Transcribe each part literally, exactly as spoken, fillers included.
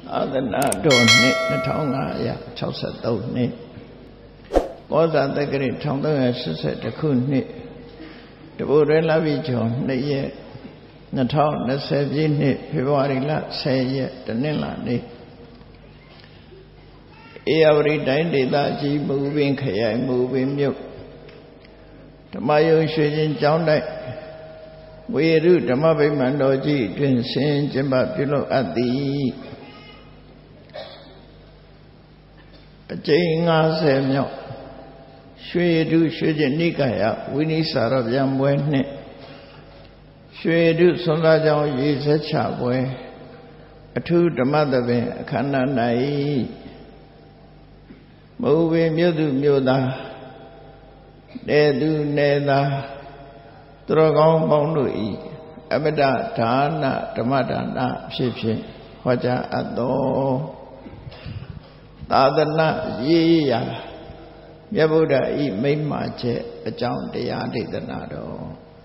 အာသနာတော်နှစ်နှစ်ထောင်ငါးရာခြောက်ဆယ်သုံးနှစ်ကောဇာတက္ကရာတစ်ထောင်သုံးရာရှစ်ဆယ်တစ်ခုနှစ်တပုရဲလပိကျော်နှစ်ရက်နှစ်ထောင်နှစ်ဆယ်ပြည့်နှစ်ဖေဖော်ဝါရီလဆယ်ရက်တနင်္လာနေ့ဧရာဝတီတိုင်းဒေသကြီးမူပင်ခရိုင်မူပင်မြို့ဓမ္မယုံရွှေချင်းကျောင်းတိုက်ဝေရုဓမ္မဗိမာန်တော်ကြီးတွင်ဆင်ကျင်းပပြုလုပ်အပ်သည်အကျဉ်း၅၀မြောက်ရွှေတုရွှေကျင်နိကာယဝိနိစာရဗျံပွဲနှင့်ရွှေတုဆွမ်းသားကြောင်းရေစက်ချပွဲအထူးဓမ္မသဘင်အခမ်းအနား၌မုပင်မြို့သူမြို့သားနေသူနေသားသူတော်ကောင်းပေါင်းတို့၏အမတဒါနဓမ္မဒါနဖြစ်ဖြင့်ဟောကြားအပ်သောသာသနာရေးရာမြတ်ဗုဒ္ဓဤမိမ္မာချက်အကြောင်းတရားဒေသနာတော်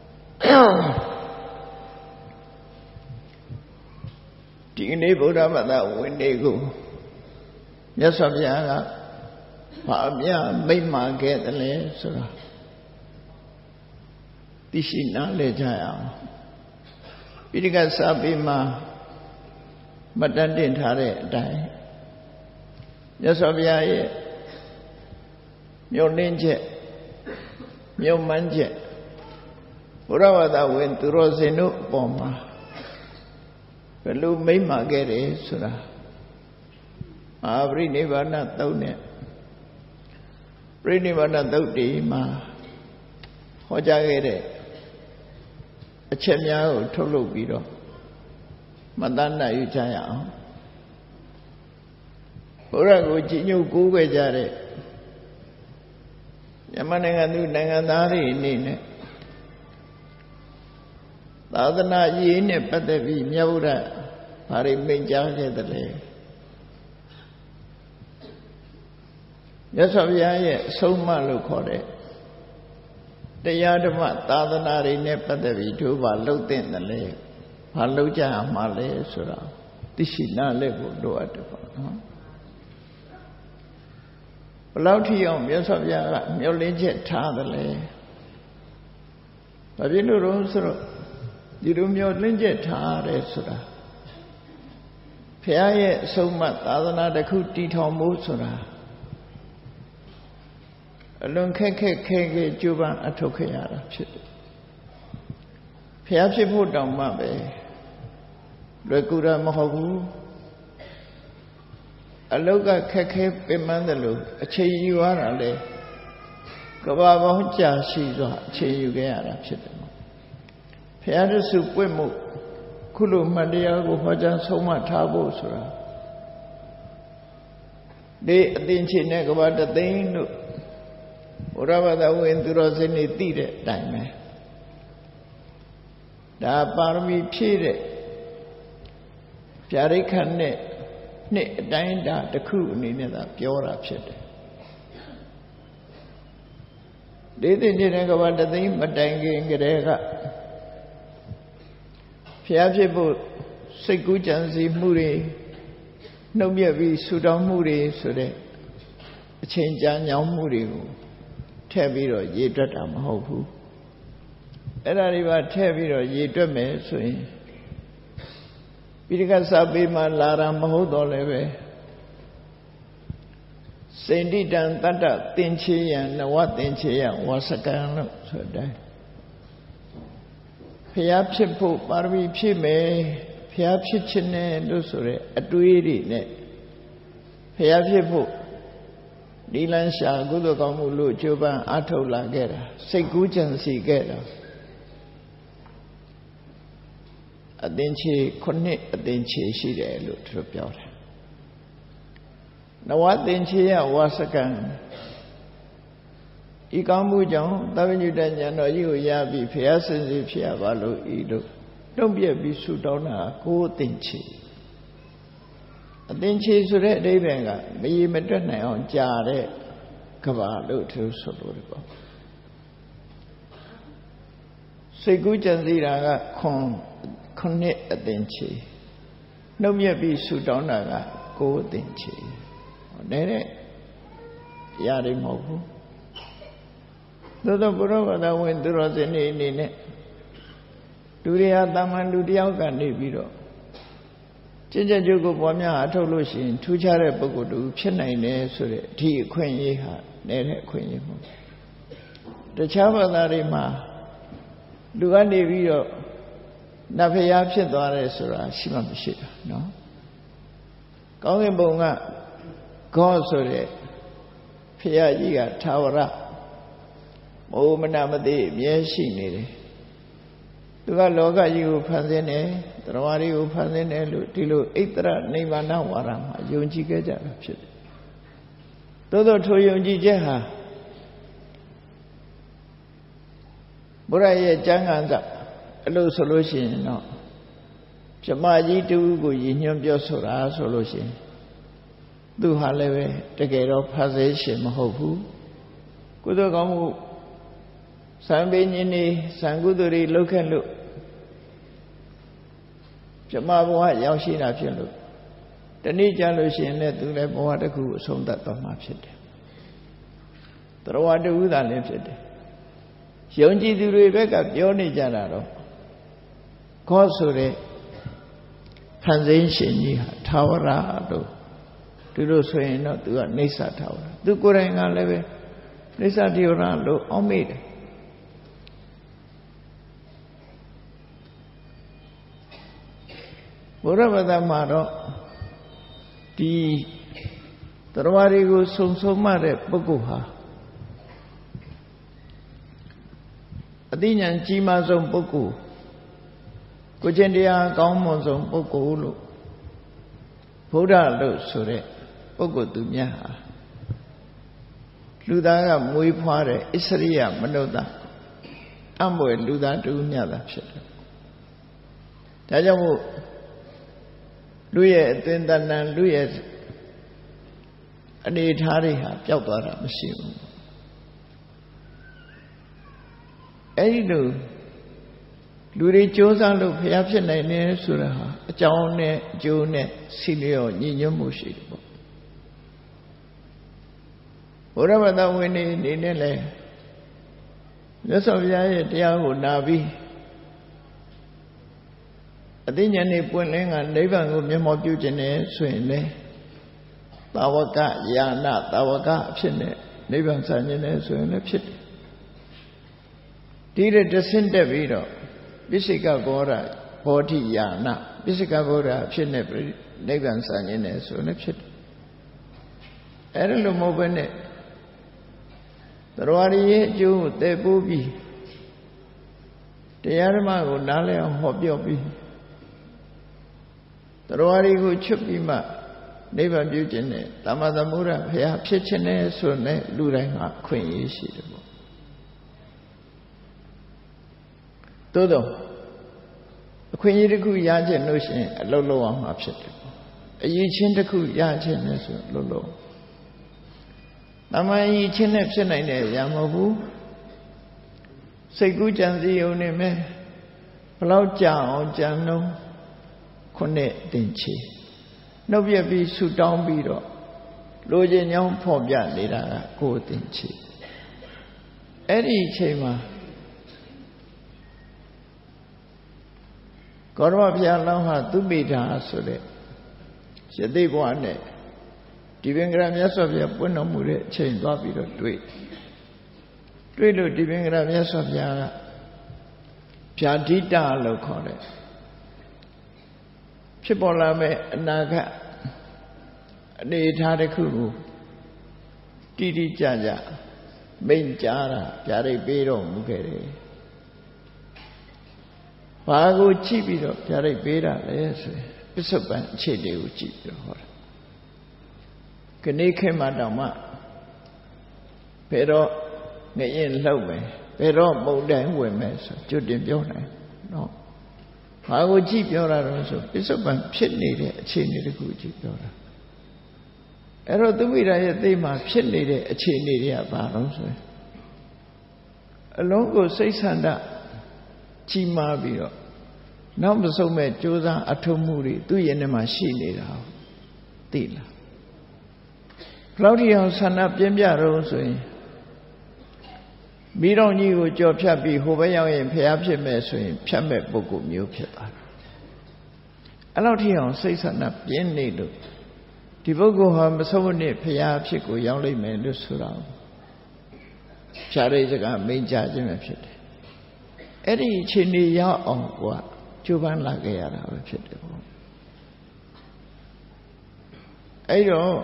ဒီနေ့ဗုဒ္ဓဘာသာဝင်တွေကိုမြတ်စွာဘုရားကဘာမြမိမ္မာခဲ့တယ်လဲဆိုတာသိရှိနားလည်ကြရအောင်ပိဋကစာပေမှာမတတ်တင်ထားတဲ့အတိုင်းမြတ်စွာဘုရားရဲ့မြုံလင်းချက်မြုံမှန်းချက်ဘုရားဘာသာဝင်သူတော်စင်တို့အပေါ်မှာဘယ်လိုမိမ့်မာခဲ့တယ်ဆိုတာမဟာပရိနိဗ္ဗာန်သုတ်နဲ့ပရိနိဗ္ဗာန်သုတ်ဒီမှာဟောကြားခဲ့တဲ့အချက်များကိုထုတ်လုပ်ပြီးတော့မှတ်သားနိုင်ယူကြရအောင်ဘုရားကိုကြည်ညိုကိုးကွယ်ကြတဲ့မြန်မာနိုင်ငံသူနိုင်ငံသားတွေအနေနဲ့သာသနာရေးနဲ့ပတ်သက်ပြီးမြတ်ဗုဒ္ဓဘာတွေမိန့်ကြားခဲ့တယ်လဲမြတ်စွာဘုရားရဲ့အဆုံးအမလို့ခေါ်တဲ့တရားဓမ္မသာသနာတွေနဲ့ပတ်သက်ပြီးတို့ဘာလှုပ်တဲ့တယ်လဲဘာလှုပ်ကြရမှာလဲဆိုတာသိရှိနားလည်ဖို့လိုအပ်တယ်ပေါ့နော်ဘယ်လောက်ထိအောင်မြတ်စွာဘုရားကမျှော်လင့်ချက်ထားတယ်လဲဘာဖြစ်လို့တော့ဆိုတော့ဒီလိုမျှော်လင့်ချက်ထားတယ်ဆိုတာဘုရားရဲ့အဆုံးအမသာသနာတစ်ခုတည်ထောင်ဖို့ဆိုတာအလွန်ခက်ခက်ခဲခဲကြိုးပမ်းအထောက်ခဲ့ရတာဖြစ်တယ်ဘုရားဖြစ်ဖို့တောင်မှပဲလွယ်ကူတာမဟုတ်ဘူးအလောက်ကခက်ခဲပင်ပန်းတယ်လို့အချိန်ယူရတာလေကဘာပေါင်းကြာရှိစွာအချိန်ယူခဲ့ရတာဖြစ်တယ်ဘုရားတဆုပွင့်မှုခုလိုမှတ်တရားကိုဟောကြားဆုံးမထားဖို့ဆိုတာဒီအသင်္ချေနဲ့ကဘာတသိန်းတို့ဘုရားဘာသာဝင်သူတော်စင်တွေသိတဲ့အတိုင်းပဲဒါပါရမီဖြည့်တဲ့ဗျာဒိတ်ခတ်နဲ့နှစ်အတိုင်းတာတစ်ခုအနေနဲ့သာပြောတာဖြစ်တယ်ဒီသိတဲ့ကဘာတသိန်းမတိုင်ခင်ကတည်းကဖျားဖြစ်ဖို့စိတ်ကူးကြံစည်မှုတွေနှုတ်မြက်ပြီးဆူတောင်းမှုတွေဆိုတဲ့အချိန်ကြာညောင်းမှုတွေကိုထည့်ပြီးတော့ရေတွက်တာမဟုတ်ဘူးအဲ့ဒါတွေပါထည့်ပြီးတော့ရေတွက်မယ်ဆိုရင်ပိဋကစာပေမှာလာတာမဟုတ်တော့လည်းပဲစိန္ဒိတံတတ္တသင်္ချေယံနဝသင်္ချေယံဝါစကံလို့ဆိုတဲ့ဖျားဖြစ်ဖို့ပါရမီဖြည့်မယ်ဖျားဖြစ်ခြင်းနဲ့လို့ဆိုတဲ့အတွေးတွေနဲ့ဖျားဖြစ်ဖို့ဒီလန်းရှာကုသိုလ်ကောင်းမှုလို့ကြိုးပမ်းအားထုတ်လာခဲ့တာစိတ်ကူးကြံစီခဲ့တာအသင်္ချေခုနှစ်အသင်္ချေရှိတယ်လို့သူတို့ပြောတယ်နဝသင်္ချေယဝါစကံဤကောင်းမှုကြောင့်သဗ္ဗညုတဉာဏ်တော်ကြီးကိုရပြီးဘုရားစင်စီဖြစ်ရပါလို့ဤလို့တုံ့ပြက်ပြီးဆုတောင်းတာကိုယ်အသင်္ချေအသင်္ချေဆိုတဲ့အဓိပ္ပာယ်ကမရေမတွက်နိုင်အောင်ကြာတဲ့ကဘာလို့သူဆိုလို့ပေါ့စိတ်ကူးကြံစည်တာကခွန်ခုနှစ်အသင်္ချေနှုတ်မြက်ပြီးဆူတောင်းတာကကိုယ်အသင်ချေနေတဲ့ရာတွေမဟုတ်ဘူးသို့သောဘုရားဘာသာဝင်သူတော်စင်တွေအနေနဲ့လူတွေဟာတာမန်လူတယောက်ကနေပြီးတော့ကျင့်ကြံကြိုးကိုပွားများအထုတ်လို့ရှိရင်ထူးခြားတဲ့ပုဂ္ဂိုလ်တူဖြစ်နိုင်တယ်ဆိုတဲ့အထီးအခွင့်အရေးဟာနဲ့တဲ့အခွင့်အရေးမဟုတ်တခြားဘာသာတွေမှာလူကနေပြီးတော့နတ်ဖျားဖြစ်သွားတယ်ဆိုတာရှိမှမရှိတာနော်ကောင်းကင်ဘုံကဂေါဆိုတဲ့ဖျားကြီးကထာဝရမိုးမနာမသိအမြဲရှိနေတယ်သူကလောကကြီးကိုဖန်ဆင်းတယ်တရားဝါတွေကိုဖန်ဆင်းတယ်လို့ဒီလိုဣတ္တရနိဗ္ဗာန်ဝါဒမှာယုံကြည်ခဲ့ကြတာဖြစ်တယ်သို့သောထိုယုံကြည်ချက်ဟာဘုရားရဲ့ကျမ်းဂန်ကအလို့ဆိုလို့ရှိရင်တော့ဇမကြီးတူကိုရည်ညွှန်းပြောဆိုတာဆိုလို့ရှိရင်သူဟာလည်းပဲတကယ်တော့ဖန်ဆင်းရှင်မဟုတ်ဘူးကုသိုလ်ကောင်းမှုစံပင်ရှင်နေစံကုသိုလ်တွေလုပ်ခဲ့လို့ဇမဘဝရောက်ရှိတာဖြစ်လို့တနည်းကြလို့ရှိရင်လည်းသူလည်းဘဝတစ်ခုအဆုံးသတ်သွားမှာဖြစ်တယ်တရားတူဥသာလည်းဖြစ်တယ်ယုံကြည်သူတွေဘက်ကပြောနေကြတာတော့ခောဆိုတဲ့ဖန်ဆင်းရှင်ကြီးဟာထာဝရလို့ဒီလိုဆိုရင်တော့သူကအိဋ္ဌထာဝရသူကိုယ်တိုင်ကလည်းပဲအိဋ္ဌထာဝရလို့အောက်မေ့တယ်ဘုရားဘာသာမှာတော့ဒီတရားဝါတွေကိုစုံစုံမှတဲ့ပုဂ္ဂိုလ်ဟာအသိဉာဏ်ကြီးမားဆုံးပုဂ္ဂိုလ်ကိုကျင့်တရားကောင်းမွန်ဆုံးပုဂ္ဂိုလ်လို့ဘုရားလို့ဆိုတဲ့ပုဂ္ဂိုလ်သူများဟာလူသားကမွေးဖွားတဲ့အစ္စရိယမနုဿအမွေလူသားတူမြတ်တာဖြစ်တယ်ဒါကြောင့်မို့လူရဲ့အသွင်တဏ္ဍာလူရဲ့အနေထားတွေဟာပျောက်သွားတာမရှိဘူးအဲဒီလိုလူတွေကြိုးစားလို့ဖျားဖြစ်နိုင်တယ်ဆိုတာဟာအကြောင်းနဲ့အကျိုးနဲ့စီလျော်ညီညွတ်မှုရှိတယ်ပေါ့ဘုရားဘာသာဝင်တွေအနေနဲ့လည်းမြတ်စွာဘုရားရဲ့တရားကိုနာပြီးအသိဉာဏ်နဲ့ပွင့်လင်းကနိဗ္ဗာန်ကိုမျက်မှောက်ပြုခြင်းနဲ့ဆိုရင်လေတာဝကယာနာတာဝကအဖြစ်နဲ့နိဗ္ဗာန်ဆံခြင်းနဲ့ဆိုရင်လည်းဖြစ်တယ်ဒီတဲ့တဆင့်တက်ပြီးတော့ပိစိကဘောဓဘောဓိယာနာပိစိကဘောဓအဖြစ်နဲ့နိဗ္ဗာန်ဆံခြင်းနဲ့ဆိုရင်လည်းဖြစ်တယ်အဲ့ဒါလိုမဟုတ်ဘဲနဲ့တရားရည်ရဲ့အကျိုးကိုတည်ပိုးပြီးတရားဓမ္မကိုနားလည်အောင်ဟောပြောပြီးတရားရည်ကိုချွတ်ပြီးမှနိဗ္ဗာန်ပြုခြင်းနဲ့သမ္မာသမုဒ္ဒဘုရားဖြစ်ခြင်းနဲ့ဆိုနဲ့လူတိုင်းမှာအခွင့်အရေးရှိတယ်ပေါ့သို့တော့အခွင့်အရေးတစ်ခုရခြင်းလို့ရှိရင်အလုပ်လုပ်အောင်မှာဖြစ်တယ်ပေါ့အရေးချင်းတစ်ခုရခြင်းနဲ့ဆိုလုပ်လို့တမန်ကြီးချင်းနဲ့ဖြစ်နိုင်တဲ့အရာမဟုတ်ဘူးစိတ်ကူးကြံစည်ုံနေမယ်ဘလောက်ကြာအောင်ကြံလုံးခုနှစ်တင်ချီနှုတ်ပြပြီးဆူတောင်းပြီးတော့လိုချင်ကြောင်းဖော်ပြနေတာကကိုယ်တင်ချီအဲ့ဒီအချိန်မှာကောရမဘုရားလောင်းဟာသူပိဋ္ဌာဆိုတဲ့ရသေးဘဝနဲ့ဒီပင်ကရမြတ်စွာဘုရားပွင့်တော်မူတဲ့အချိန်သွားပြီးတော့တွေ့တွေ့လို့ဒီပင်ကရမြတ်စွာဘုရားကဗျာဒိတလို့ခေါ်တယ်ဖြစ်ပေါ်လာမဲ့အနာဂတ်အနေထားတစ်ခုကိုတိတိကျကျမိန့်ကြားတာဗျာဒိတ်ပေးတော်မူခဲ့တယ်ဘာကိုကြည့်ပြီးတော့ဗျာဒိတ်ပေးတာလဲဆိုရင်ပစ္စုပန်အခြေအနေကိုကြည့်ပြီးတော့ဟောတာခဏခေတ်မှတောင်မှဘယ်တော့ငရင်လှုပ်မယ်ဘယ်တော့မုန်တိုင်းဝင်မယ်ဆိုကျွတ်တင်ပြောနိုင်နော်ဘာကိုကြည့်ပြောတာတော့ဆိုပစ္စုပန်ဖြစ်နေတဲ့အခြေအနေတခုကြည့်ပြောတာအဲ့တော့သူမိတာရဲ့သိမှဖြစ်နေတဲ့အခြေအနေတွေကဘာလို့ဆိုရင်အလုံးကိုစိတ်ဆန္ဒကြီးမားပြီးတော့နောက်မဆုံးမဲ့ကြိုးစားအထုံးမှုတွေသူ့ရင်ထဲမှာရှိနေတာသိလားဘလောက်ထိအောင်ဆန္ဒပြင်းပြတော့ဆိုရင်မိတော်ကြီးကိုကြော်ဖြတ်ပြီးဟိုဘက်ရောက်ရင်ဖျားဖြစ်မဲ့ဆိုရင်ဖြတ်မဲ့ပုဂ္ဂိုလ်မျိုးဖြစ်သွားတယ်အဲ့လောက်ထိအောင်စိတ်ဆန္ဒပြင်းနေလို့ဒီပုဂ္ဂိုလ်ဟာမဆုံးမနစ်ဖျားဖြစ်ကိုရောက်လိမ့်မယ်လို့ဆိုတော့ဖြားရိတ်စကားမိန့်ကြားခြင်းပဲဖြစ်တယ်အဲ့ဒီအချိန်ကြီးရောက်အောင်ကကျိုးပန်းလာခဲ့ရတာပဲဖြစ်တယ်ပေါ့အဲ့တော့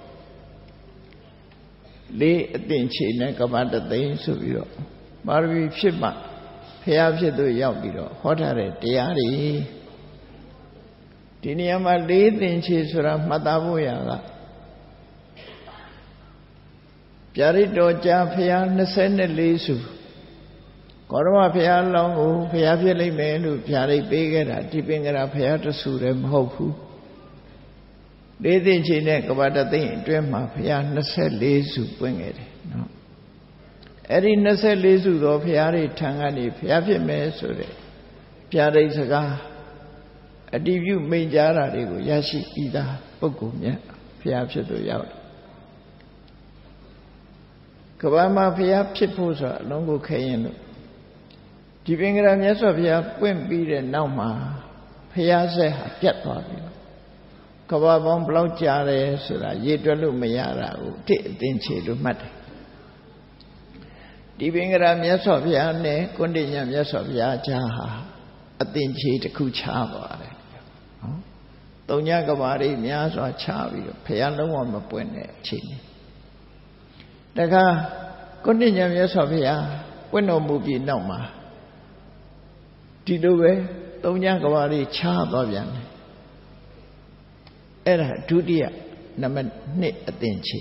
လေးအသင်ချေနဲ့ကမ္ဘာတသိန်းဆိုပြီးတော့ပါရမီဖြစ်မှဖျားဖြစ်သူရောက်ပြီးတော့ဟောထားတဲ့တရားတွေဒီနေရာမှာလေးသင်ချေဆိုတာမှတ်သားဖို့ရတာဗျာဒိတ်တော်ကြာဖျားနှစ်ဆယ်လေးစုကောရမဖျားလောင်းကိုဖျားဖြစ်လိမ့်မယ်လို့ဗျာဒိတ်ပေးခဲ့တာဒီပင်ကရာဖျားတဆူလည်းမဟုတ်ဘူးလေးသိန်းချိန်နဲ့ကဘာတသိန်းအတွင်းမှာဘုရားနှစ်ဆယ်လေးစုပွင့်ခဲ့တယ်နော်အဲ့ဒီနှစ်ဆယ်လေးစုသောဘုရားတွေထံကနေဘုရားဖြစ်မယ်ဆိုတဲ့ဗျာဒိတ်စကားအတည်ပြုမိန့်ကြားတာတွေကိုရရှိပြီးသားပုဂ္ဂိုလ်မြတ်ဘုရားဖြစ်သူရောက်တယ်ကဘာမှာဘုရားဖြစ်ဖို့ဆိုတာအလုံးကိုခဲရင်လို့ဒီပင်ကရာမြတ်စွာဘုရားပွင့်ပြီးတဲ့နောက်မှာဘုရားဆက်ဟာပြတ်သွားပြီကဘာပေါင်းဘလောက်ကြာတယ်ဆိုတာရေတွက်လို့မရတာကိုတစ်အသိချေလို့မှတ်တယ်ဒီပင်ကရာမြတ်စွာဘုရားနဲ့ကွန္တိညာမြတ်စွာဘုရားကြားဟာအသိချေတစ်ခုခြားသွားတယ်နော်သုံးညကဘာတွေများစွာခြားပြီးတော့ဘုရားလုံးဝမပွင့်တဲ့အချိန်นี้တခါကွန္တိညာမြတ်စွာဘုရားပွင့်တော်မူပြီးနောက်မှာဒီလိုပဲသုံးညကဘာတွေခြားသွားပြန်တယ်အဲ့ဒါဒုတိယနံပါတ်နှစ်အသင်ချေ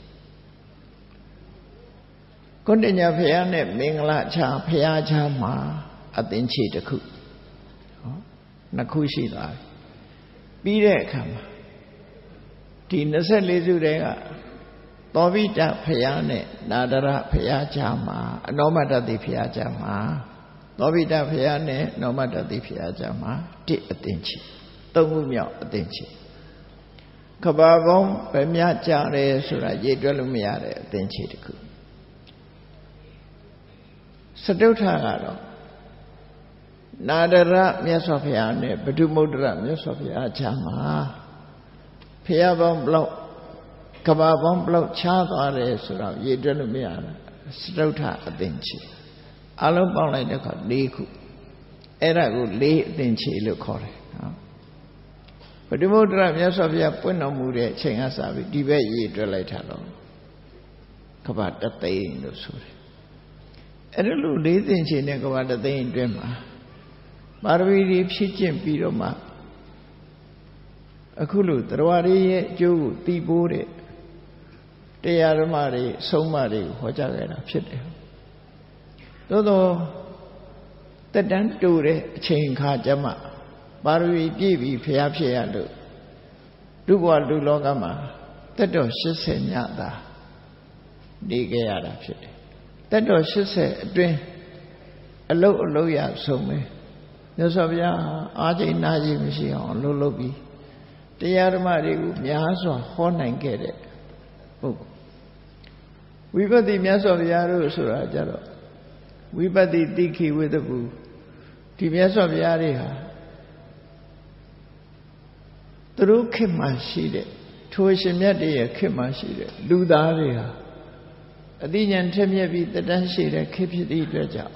ကွန္တိညာဘုရားနဲ့မင်္ဂလာချာဘုရားချာမှာအသင်ချေတစ်ခုဟောနှစ်ခုရှိသွားပြီပြီးတဲ့အခါမှာဒီနှစ်ဆယ်လေးစုတဲကသောဘိတဘုရားနဲ့နာဒရဘုရားချာမှာအနောမတတိဘုရားချာမှာသောဘိတဘုရားနဲ့နောမတတိဘုရားချာမှာတစ်အသင်ချေသုံးခုမြောက်အသင်ချေကဘာပေါင်းဗမြကြတယ်ဆိုတာရေတွက်လို့မရတဲ့အသင်ချေတစ်ခုစတုထကတော့နာဒရမြတ်စွာဘုရားနဲ့ဗဒုမုဒ္ဒရမြတ်စွာဘုရားချာမှာဘုရားပေါင်းဘလောက်ကဘာပေါင်းဘလောက်ခြားသွားတယ်ဆိုတော့ရေတွက်လို့မရတာစတုထအသင်ချေအလုံးပေါင်းလိုက်တဲ့အခါ၄ခုအဲ့ဒါကို၄အသင်ချေလို့ခေါ်တယ်နော်ဗဒုမုဒ္ဒရမြတ်စွာဘုရားပွင့်တော်မူတဲ့အချိန်ကစပြီးဒီဘက်ရေတွက်လိုက်တာတော့ကဘာတသိန်းလို့ဆိုတယ်အဲ့ဒါလို့၄သင်ချေနဲ့ကဘာတသိန်းအတွင်းမှာပါရမီတွေဖြည့်ကျင့်ပြီးတော့မှအခုလို့တရားရည်ရဲ့အကျိုးကိုသိဖို့တဲ့တရားဓမ္မတွေအဆုံးအမတွေဟောကြားခဲ့တာဖြစ်တယ်သို့သောတက်တန်းတူတဲ့အချိန်ခါကျမှပါရမီပြည့်ပြီးဖျားဖြစ်ရလို့လူဘဝလူလောကမှာတက်တော်၈၀ညသာနေခဲ့ရတာဖြစ်တယ်တက်တော်၈၀အတွင်းအလုတ်အလုတ်ရဆုံးပဲမြတ်စွာဘုရားအာချိန်နာချိန်မရှိအောင်လှုပ်လှုပ်ပြီးတရားဓမ္မတွေကိုများစွာဟောနိုင်ခဲ့တဲ့ပုဂ္ဂိုလ်ဝိပဿနာမြတ်စွာဘုရားတို့ဆိုတာကြတော့ဝိပဿနာတိခိဝိသပုဒီမြတ်စွာဘုရားတွေဟာသူတို့ခေတ်မှာရှိတဲ့ထိုရှင်မြတ်တွေရဲ့ခေတ်မှာရှိတဲ့လူသားတွေဟာအသိဉာဏ်ထက်မြက်ပြီးတတန်းရှိတဲ့ခေတ်ဖြစ်သည့်အတွက်ကြောင့်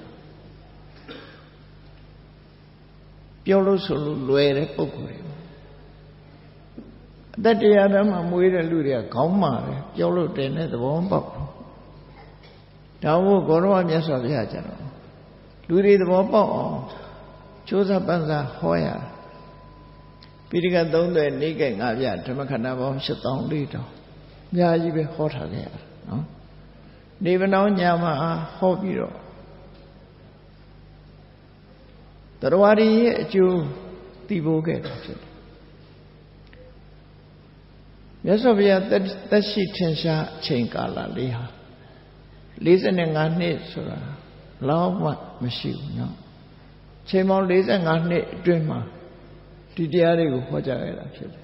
ပြောလို့ဆိုလို့လွယ်တဲ့ပုဂ္ဂိုလ်တွေအတ္တရားဓမ္မမွေးတဲ့လူတွေကခေါင်းမာတယ်ပြောလို့တယ်နဲ့သဘောပေါက်ဒါမို့ဂေါရမမြတ်စွာဘုရားကျတော့လူတွေသဘောပေါက်အောင်ကြိုးစားပန်းစားဟောရပိဋကတ်သုံးသွယ်နိကေငါးပြဓမ္မခန္ဓာပေါင်း၈သောင်းလေးတောင်အများကြီးပဲဟောထားခဲ့ရတာနော်နေဗနောညာမှာဟောပြီးတော့တရားရည်ရဲ့အကျိုးသိဖို့ခဲ့တာဖြစ်တယ်မြတ်စွာဘုရားသက်ရှိထင်ရှားအချိန်ကာလလေးဟာ၄၅နှစ်ဆိုတာလောက်မှမရှိဘူးနော်ချိန်ပေါင်း၄၅နှစ်အတွင်းမှာဒီတရားတွေကိုဟောကြားရတာဖြစ်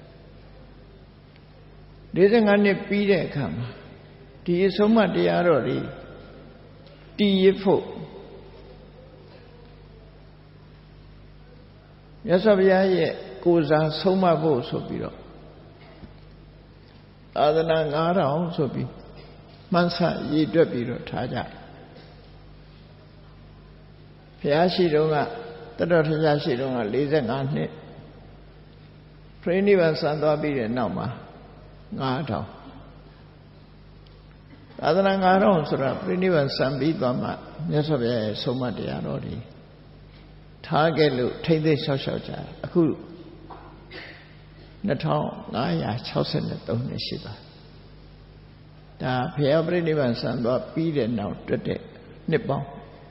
တယ်၄၅နှစ်ပြီးတဲ့အခါမှာဒီအဆုံးအမတရားတော်တွေတည်ရဖို့မြတ်စွာဘုရားရဲ့ကိုယ်စားဆုံးမဖို့ဆိုပြီးတော့သာသနာ၅ထောင်ဆိုပြီးမှန်းဆရည်တွက်ပြီးတော့ထားကြဘုရားရှိတော်ကတတော်ထရာရှိတော်က၄၅နှစ်ပြိဋိဘံစံသွားပြီးတဲ့နောက်မှာ၅ထောင်သာသနာ၅ထောင်ဆိုတာပြိဋိဘံစံပြီးသွားမှမြတ်စွာဘုရားရဲ့ဆုံးမတရားတော်တွေထားခဲ့လို့ထိမ့်သိမ်းလျှောက်လျှောက်ကြအခုနှစ်ထောင်ငါးရာ၆ဆယ်သုံးနှစ်ရှိပါဒါဘုရားပြိဋိဘံစံသွားပြီးတဲ့နောက်တွက်တဲ့နှစ်ပေါင်း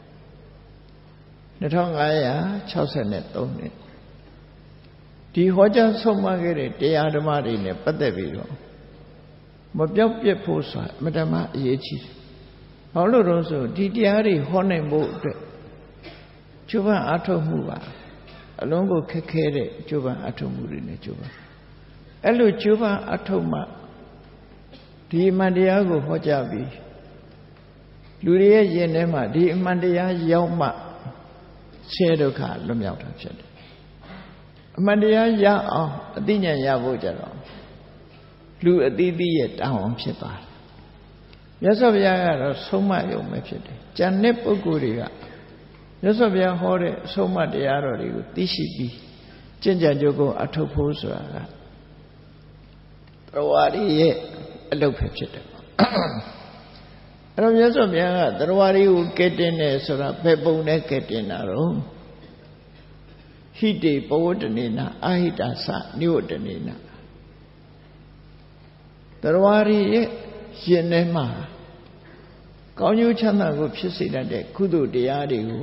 နှစ်ထောင်ငါးရာ၆ဆယ်သုံးနှစ်ဒီဟောကြားဆုံးမခဲ့တဲ့တရားဓမ္မတွေနဲ့ပတ်သက်ပြီးတော့မပြောက်ပြက်ဖို့ဆိုတာအမတမအရေးကြီးတယ်။ဘာလို့လို့ဆိုဒီတရားတွေဟောနိုင်ဖို့အတွက်ကျိုးပန်းအားထုတ်မှုပါအလုံးကိုခက်ခဲတဲ့ကျိုးပန်းအားထုတ်မှုတွေနဲ့ကျိုးပန်းအဲ့လိုကျိုးပန်းအားထုတ်မှဒီအမှန်တရားကိုဟောကြားပြီးလူတွေရဲ့ယင်ထဲမှာဒီအမှန်တရားရောက်မှဆင်းရဲဒုက္ခလွတ်မြောက်တာဖြစ်တယ်အမှန်တရားရအောင်အသိဉာဏ်ရဖို့ကြတော့လူအသီးသီးရဲ့တောင်းအောင်ဖြစ်သွားတယ်မြတ်စွာဘုရားကတော့ဆုံးမရုံပဲဖြစ်တယ်ကျန်တဲ့ပုဂ္ဂိုလ်တွေကမြတ်စွာဘုရားဟောတဲ့အဆုံးအမတရားတော်တွေကိုသိရှိပြီးကျင့်ကြံကြိုးကိုအထောက်ဖို့ဆိုတာကတရားရည်ရဲ့အလုပ်ပဲဖြစ်တယ်အဲ့တော့မြတ်စွာဘုရားကတရားရည်ကိုကဲတင်တယ်ဆိုတာဘယ်ပုံနဲ့ကဲတင်တာတော့ဟိတေပဝတ္တနေနာအာဟိတာသနိဝတ္တနေနာတရားရည်ရဲ့ရှင်ထဲမှာကောင်းကျိုးချမ်းသာကိုဖြစ်စေတတ်တဲ့ကုသိုလ်တရားတွေကို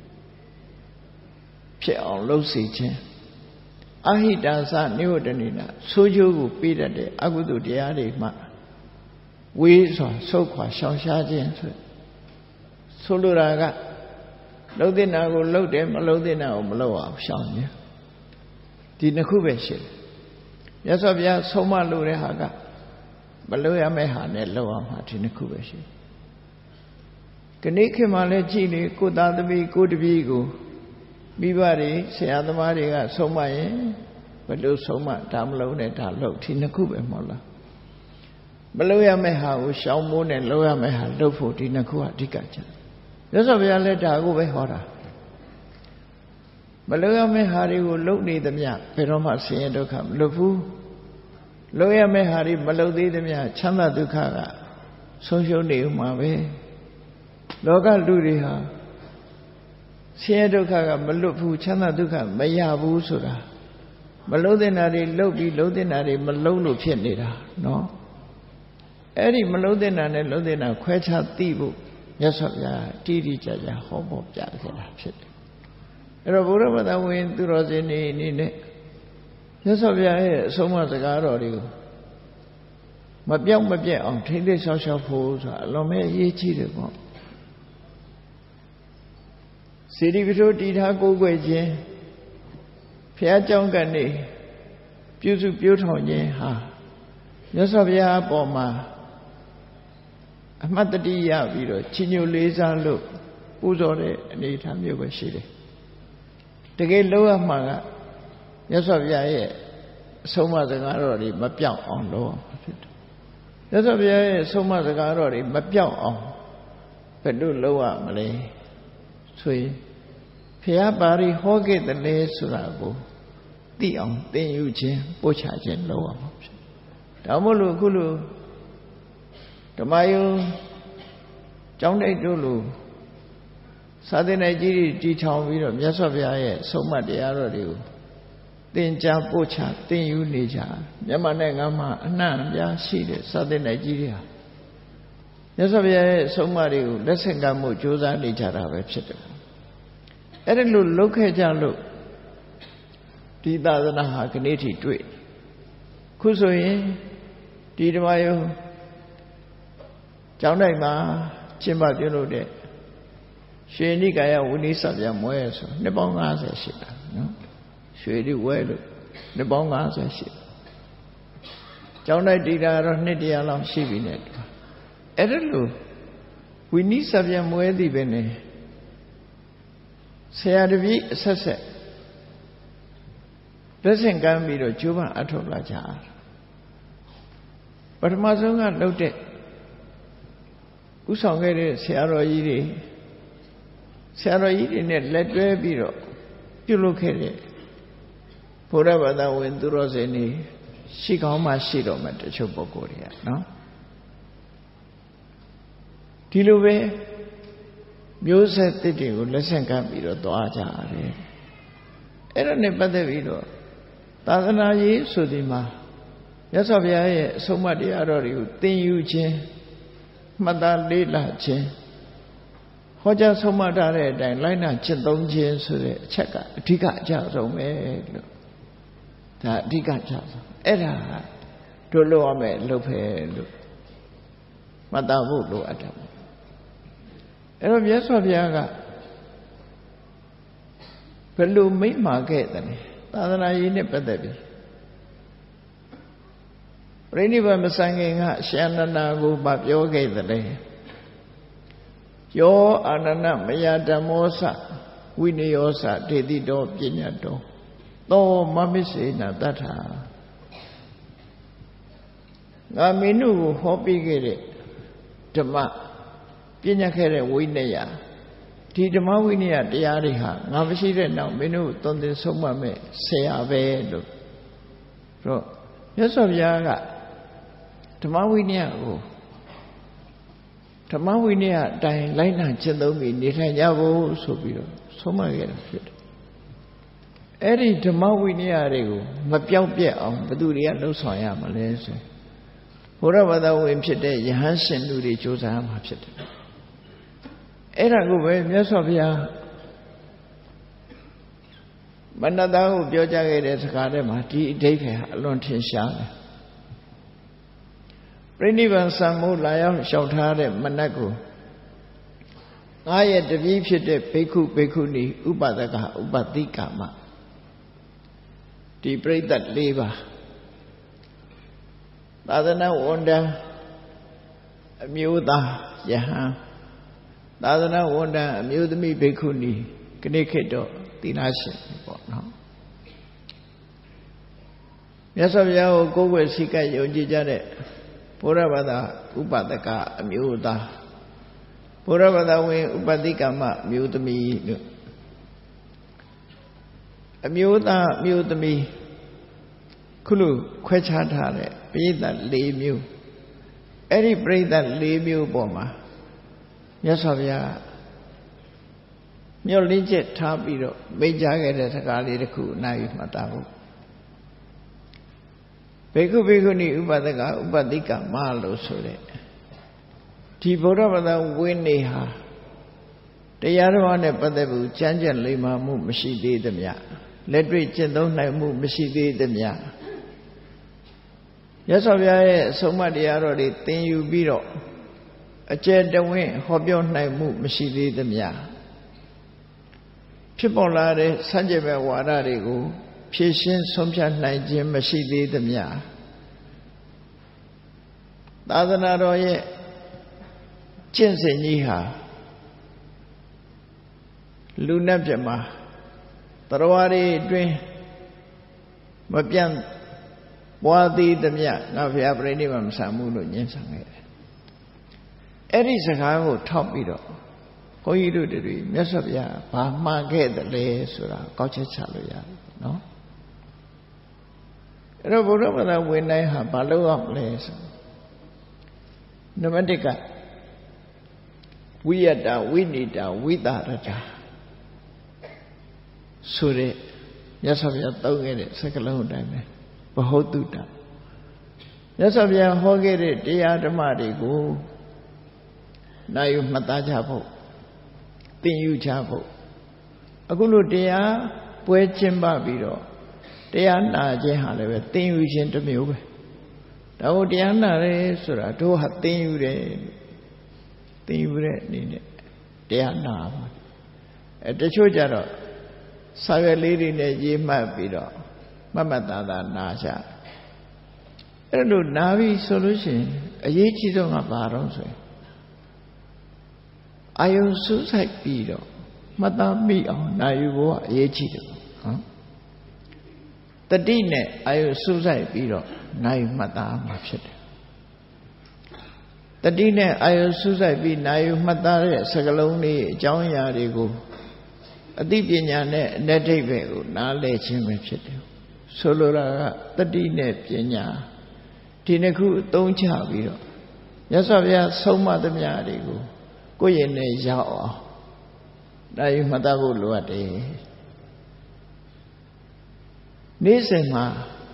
ဖြစ်အောင်လုပ်စေခြင်းအာဟိတာသနိဝတ္တနေနာဆိုးကျိုးကိုပေးတတ်တဲ့အကုသိုလ်တရားတွေမှဝေးစွာဆုတ်ခွာရှောင်ရှားခြင်းဆိုဆိုလိုတာကလှုပ်တဲ့နာကိုလှုပ်တယ်မလှုပ်တဲ့နာကိုမလှုပ်အောင်ရှောင်ခြင်းဒီနှစ်ခုပဲရှိတယ်မြတ်စွာဘုရားဆုံးမလို့တဲ့ဟာကမလှုပ်ရမယ့်ဟာနဲ့လှုပ်အောင်ဟာဒီနှစ်ခုပဲရှိတယ်ခဏခေတ်မှလည်းကြည်လေကိုသားသမီးကိုတပည့်ကိုမိဘတွေဆရာသမားတွေကဆုံးမရင်ဘယ်လိုဆုံးမဒါမလှုပ်နဲ့ဒါလှုပ်ဒီနှစ်ခုပဲမဟုတ်လားမလှုပ်ရမယ့်ဟာကိုရှောင်မိုးနဲ့လှုပ်ရမယ့်ဟာလှုပ်ဖို့ဒီနှစ်ခုကအဓိကကျတယ်မြတ်စွာဘုရားလည်းဒါကိုပဲဟောတာမလှုပ်ရမယ့်ဟာတွေကိုလှုပ်နေသမျှဘယ်တော့မှဆင်းရဲဒုက္ခမလွတ်ဘူးလှုပ်ရမယ့်ဟာတွေမလှုပ်သေးသမျှချမ်းသာဒုက္ခကဆုံးရှုံးနေဥမှာပဲလောကလူတွေဟာဆင်းရဲဒုက္ခကမလွတ်ဘူးချမ်းသာဒုက္ခမရဘူးဆိုတာမလှုပ်တဲ့နာတွေလှုပ်ပြီးလှုပ်တဲ့နာတွေမလှုပ်လို့ဖြစ်နေတာနော်အဲ့ဒီမလှုပ်တဲ့နာနဲ့လှုပ်တဲ့နာခွဲခြားသိဖို့မြတ်စွာဘုရားတိတိကျကျဟောပေါ်ပြခဲ့တာဖြစ်တယ်အဲ့တော့ဘုရားဘာသာဝင်သူတော်စင်တွေအနေနဲ့မြတ်စွာဘုရားရဲ့အဆုံးအမစကားတော်တွေကိုမပြောင်းမပြတ်အောင်ထိမ့်သိမ်းရှောက်ရှောက်ဖို့ဆိုတာအလွန်ပဲအရေးကြီးတယ်ပေါ့စေတီပိဋကတီထားကိုးကွယ်ခြင်းဘုရားကျောင်းကနေပြုစုပြောထောင်ခြင်းဟာမြတ်စွာဘုရားအပေါ်မှာအမှတ်တတိယပြီးတော့ချီးညိုလေးစားလို့ပူဇော်တဲ့အနေအထားမျိုးပဲရှိတယ်တကယ်လို့ရမှာကမြတ်စွာဘုရားရဲ့အဆုံးအမစကားတော်တွေမပြောင်းအောင်လုပ်အောင်ဖြစ်တယ်မြတ်စွာဘုရားရဲ့အဆုံးအမစကားတော်တွေမပြောင်းအောင်ဘယ်လိုလုပ်ရမလဲဆိုရင်ဘုရားပါရီဟောခဲ့တယ်လေဆိုတာကိုသိအောင်သင်ယူခြင်းပို့ချခြင်းလုပ်ရမှာဖြစ်ဒါမို့လို့အခုလိုဓမ္မယုံကျောင်းတိုက်တို့လိုစာသင်တိုက်ကြီးတွေတည်ထောင်ပြီးတော့မြတ်စွာဘုရားရဲ့ဆုံးမတရားတော်တွေကိုသင်ကြားပို့ချသင်ယူနေကြမြန်မာနိုင်ငံမှာအနှံ့အပြားရှိတဲ့စာသင်တိုက်ကြီးတွေဟာမြတ်စွာဘုရားရဲ့ဆုံးမတွေကိုလက်ဆင့်ကမ်းမှုကြိုးစားနေကြတာပဲဖြစ်တယ်အဲ့ဒါလို့လုပ်ခဲ့ကြလို့ဒီသာသနာဟာခဏထိတွေ့ခုဆိုရင်ဒီဓမ္မယုံကျောင်းတိုက်မှာကျင့်ပပြုလုပ်တဲ့ရွှေနိကာယဝိနည်းစပြန်မွဲဆိုနှစ်ပေါင်း၅၀ရှိတာနော်ရွှေဒီဝဲလို့နှစ်ပေါင်း၅၀ရှိကျောင်းတိုက်တည်တာတော့နှစ်တရာလောက်ရှိပြီနဲ့အဲ့ဒါလို့ဝိနည်းစပြန်မွဲသည်ပဲနဲ့ဆရာတပည့်အဆက်ဆက်လက်ဆင့်ကမ်းပြီးတော့ကျိုးပန်းအထောက်လာကြပထမဆုံးကလှုပ်တဲ့ဥဆောင်ခဲ့တဲ့ဆရာတော်ကြီးတွေဆရာတော်ကြီးတွေနဲ့လက်တွဲပြီးတော့ပြုလုပ်ခဲ့တဲ့ဘုရားဘာသာဝင်သူတော်စင်တွေရှိကောင်းမှရှိတော့မှတချို့ပုဂ္ဂိုလ်တွေကနော်ဒီလိုပဲမျိုးဆက်တစ်တွေကိုလက်ဆင့်ကမ်းပြီးတော့သွားကြရတယ်အဲ့ဒါနဲ့ပတ်သက်ပြီးတော့သာသနာရေးဆိုဒီမှာမြတ်စွာဘုရားရဲ့အဆုံးအမတရားတော်တွေကိုသင်ယူခြင်းမှတ်သားလေ့လာခြင်းဟောကြားဆုံးမထားတဲ့အတိုင်းလိုက်နာကျင့်သုံးခြင်းဆိုတဲ့အချက်ကအဓိကအကျဆုံးပဲလို့ဒါအဓိကအကျဆုံးအဲ့ဒါတို့လို့ရမယ်လို့ပဲလို့မှတ်သားဖို့လိုအပ်တယ်အဲ့တော့မြတ်စွာဘုရားကဘယ်လိုမိန့်မှာခဲ့တယ်သာသနာရေးနဲ့ပတ်သက်ပြီးပြိဋိဘမဆိုင်ခင်ကရှင်အနန္ဒာကိုမပြောခဲ့တယ်ယောအာနန္ဒမယဓမ္မောသဝိနယောသဒေတိတောပညာတောသောမမစ္စေနတတ္ထာငါမင်းတို့ကိုဟောပြခဲ့တဲ့ဓမ္မပညာခဲ့တဲ့ဝိနယဒီဓမ္မဝိနယတရားတွေဟာငါမရှိတဲ့နောက်မင်းတို့သွန်သင်ဆုံးမမဲ့ဆရာပဲလို့တော့မြတ်စွာဘုရားကဓမ္မဝိနယကိုဓမ္မဝိနယအတိုင်းလိုက်နာကျင့်သုံးပြီးနေထိုင်ကြဖို့ဆိုပြီးတော့ဆုံးမခဲ့တာဖြစ်တယ်။အဲ့ဒီဓမ္မဝိနယတွေကိုမပြောင်းပြက်အောင်ဘယ်သူတွေကလှုပ်ဆောင်ရမလဲဆိုဘုရားဘာသာဝင်ဖြစ်တဲ့ယဟန်ရှင်လူတွေကြိုးစားမှာဖြစ်တယ်။အဲ့ဒါကိုပဲမြတ်စွာဘုရားမနတကိုပြောကြားခဲ့တဲ့စကားထဲမှာဒီအဓိပ္ပာယ်ဟာအလွန်ထင်ရှားတယ်။ပြိဋိဘံစံမိုးလာရောက်လျှောက်ထားတဲ့မနတ်ကိုငါရဲ့တပည့်ဖြစ်တဲ့ဘိက္ခုဘိက္ခုနီဥပဒကဥပတိကာမဒီပြိဿတ်၄ပါးသာသနာဝန်တန်းအမျိုးသားယဟန်သာသနာဝန်တန်းအမျိုးသမီးဘိက္ခုနီခဏခေတ်တော့သီလရှင်ပေါ့နော်မြတ်စွာဘုရားကိုကိုယ်ွယ်စိတ်ကယုံကြည်ကြတဲ့ဘုရားဘာသာဥပဒကအမျိုးသားဘုရားဘာသာဝင်ဥပတိကမအမျိုးသမီးလို့အမျိုးသားအမျိုးသမီးခုလိုခွဲခြားထားတဲ့ပရိသတ်၄မျိုးအဲ့ဒီပရိသတ်၄မျိုးပေါ်မှာမြတ်စွာဘုရားမျှော်လင့်ချက်ထားပြီးတော့မိန့်ကြားခဲ့တဲ့စကားလေးတစ်ခုအနားယူမှတ်သားဖို့ဘေကုဘေကုဏီဥပဒကဥပတိကမလို့ဆိုတဲ့ဒီဗုဒ္ဓဘာသာဝိနည်းဟာတရားတော်နဲ့ပတ်သက်ပြီးကြမ်းကြက်လိမ္မာမှုမရှိသေးသမျှလက်တွေ့ကျင့်သုံးနိုင်မှုမရှိသေးသမျှမြတ်စွာဘုရားရဲ့အဆုံးအမတရားတော်တွေသင်ယူပြီးတော့အကျယ်တဝင့်ဟောပြောနိုင်မှုမရှိသေးသမျှဖြစ်ပေါ်လာတဲ့ဆန့်ကျင်ဘက်ဝါဒတွေကိုဖြည့်ရှင်းဆုံးဖြတ်နိုင်ခြင်းမရှိသေးသမျှသာသနာတော်ရဲ့ကျင့်စဉ်ကြီးဟာလူနဲ့ပြမတရားတွေအတွင်းမပြန့်ပွားသေးသမျှငါဘုရားပြိဋိဘံမဆံမှုလို့ညှင်းဆန်ခဲ့တယ်အဲ့ဒီစကားကိုထောက်ပြီးတော့ဘုန်းကြီးတို့တွေမြတ်စွာဘုရားဘာမှားခဲ့တယ်လဲဆိုတာကောက်ချက်ချလို့ရတယ်နော်အဲ့တော့ဘုရားဘာသာဝင်တိုင်းဟာဘာလုပ်ရမလဲဆိုနံပါတ်၁ကဝိယတဝိနိတဝိသရတဆိုတဲ့မြတ်စွာဘုရားသုံးခဲ့တဲ့စကားလုံးအတိုင်းပဲဘဟုတုတမြတ်စွာဘုရားဟောခဲ့တဲ့တရားဓမ္မတွေကိုနာယူမှတ်သားကြဖို့သင်ယူကြဖို့အခုလိုတရားပွဲကျင်းပပြီးတော့တရားနာခြင်းဟာလည်းပဲသင်ယူခြင်းတစ်မျိုးပဲဒါကိုတရားနာရဲဆိုတာတို့ဟာသင်ယူတယ်သင်ယူတဲ့အနေနဲ့တရားနာပါအဲတချို့ကြတော့စာရွက်လေးတွေနဲ့ရေးမှတ်ပြီးတော့မမတ်သားသားနာကြအဲ့လိုနာပြီးဆိုလို့ရှိရင်အရေးကြီးဆုံးကဘာတော့ဆိုရင်အာယုံစူးစိုက်ပြီးတော့မှတ်သားမိအောင်နာယူဖို့ကအရေးကြီးတယ်နော်တတိနဲ့အာယုံစူးစိုက်ပြီးတော့နာယူမှတ်သားမှာဖြစ်တယ်တတိနဲ့အာယုံစူးစိုက်ပြီးနာယူမှတ်သားတဲ့စကားလုံးလေးအကြောင်းအရာတွေကိုအသိပညာနဲ့အနတ္တိဘက်ကိုနားလည်ခြင်းပဲဖြစ်တယ်ဆိုလိုတာကတတိနဲ့ပညာဒီနှစ်ခုအသုံးချပြီးတော့မြတ်စွာဘုရားဆုံးမသမျှတွေကိုကိုယ့်ရဲ့နဲ့ရောက်အောင်ဒါယူမှတ်သားဖို့လိုအပ်တယ်နေ့စဉ်မှာ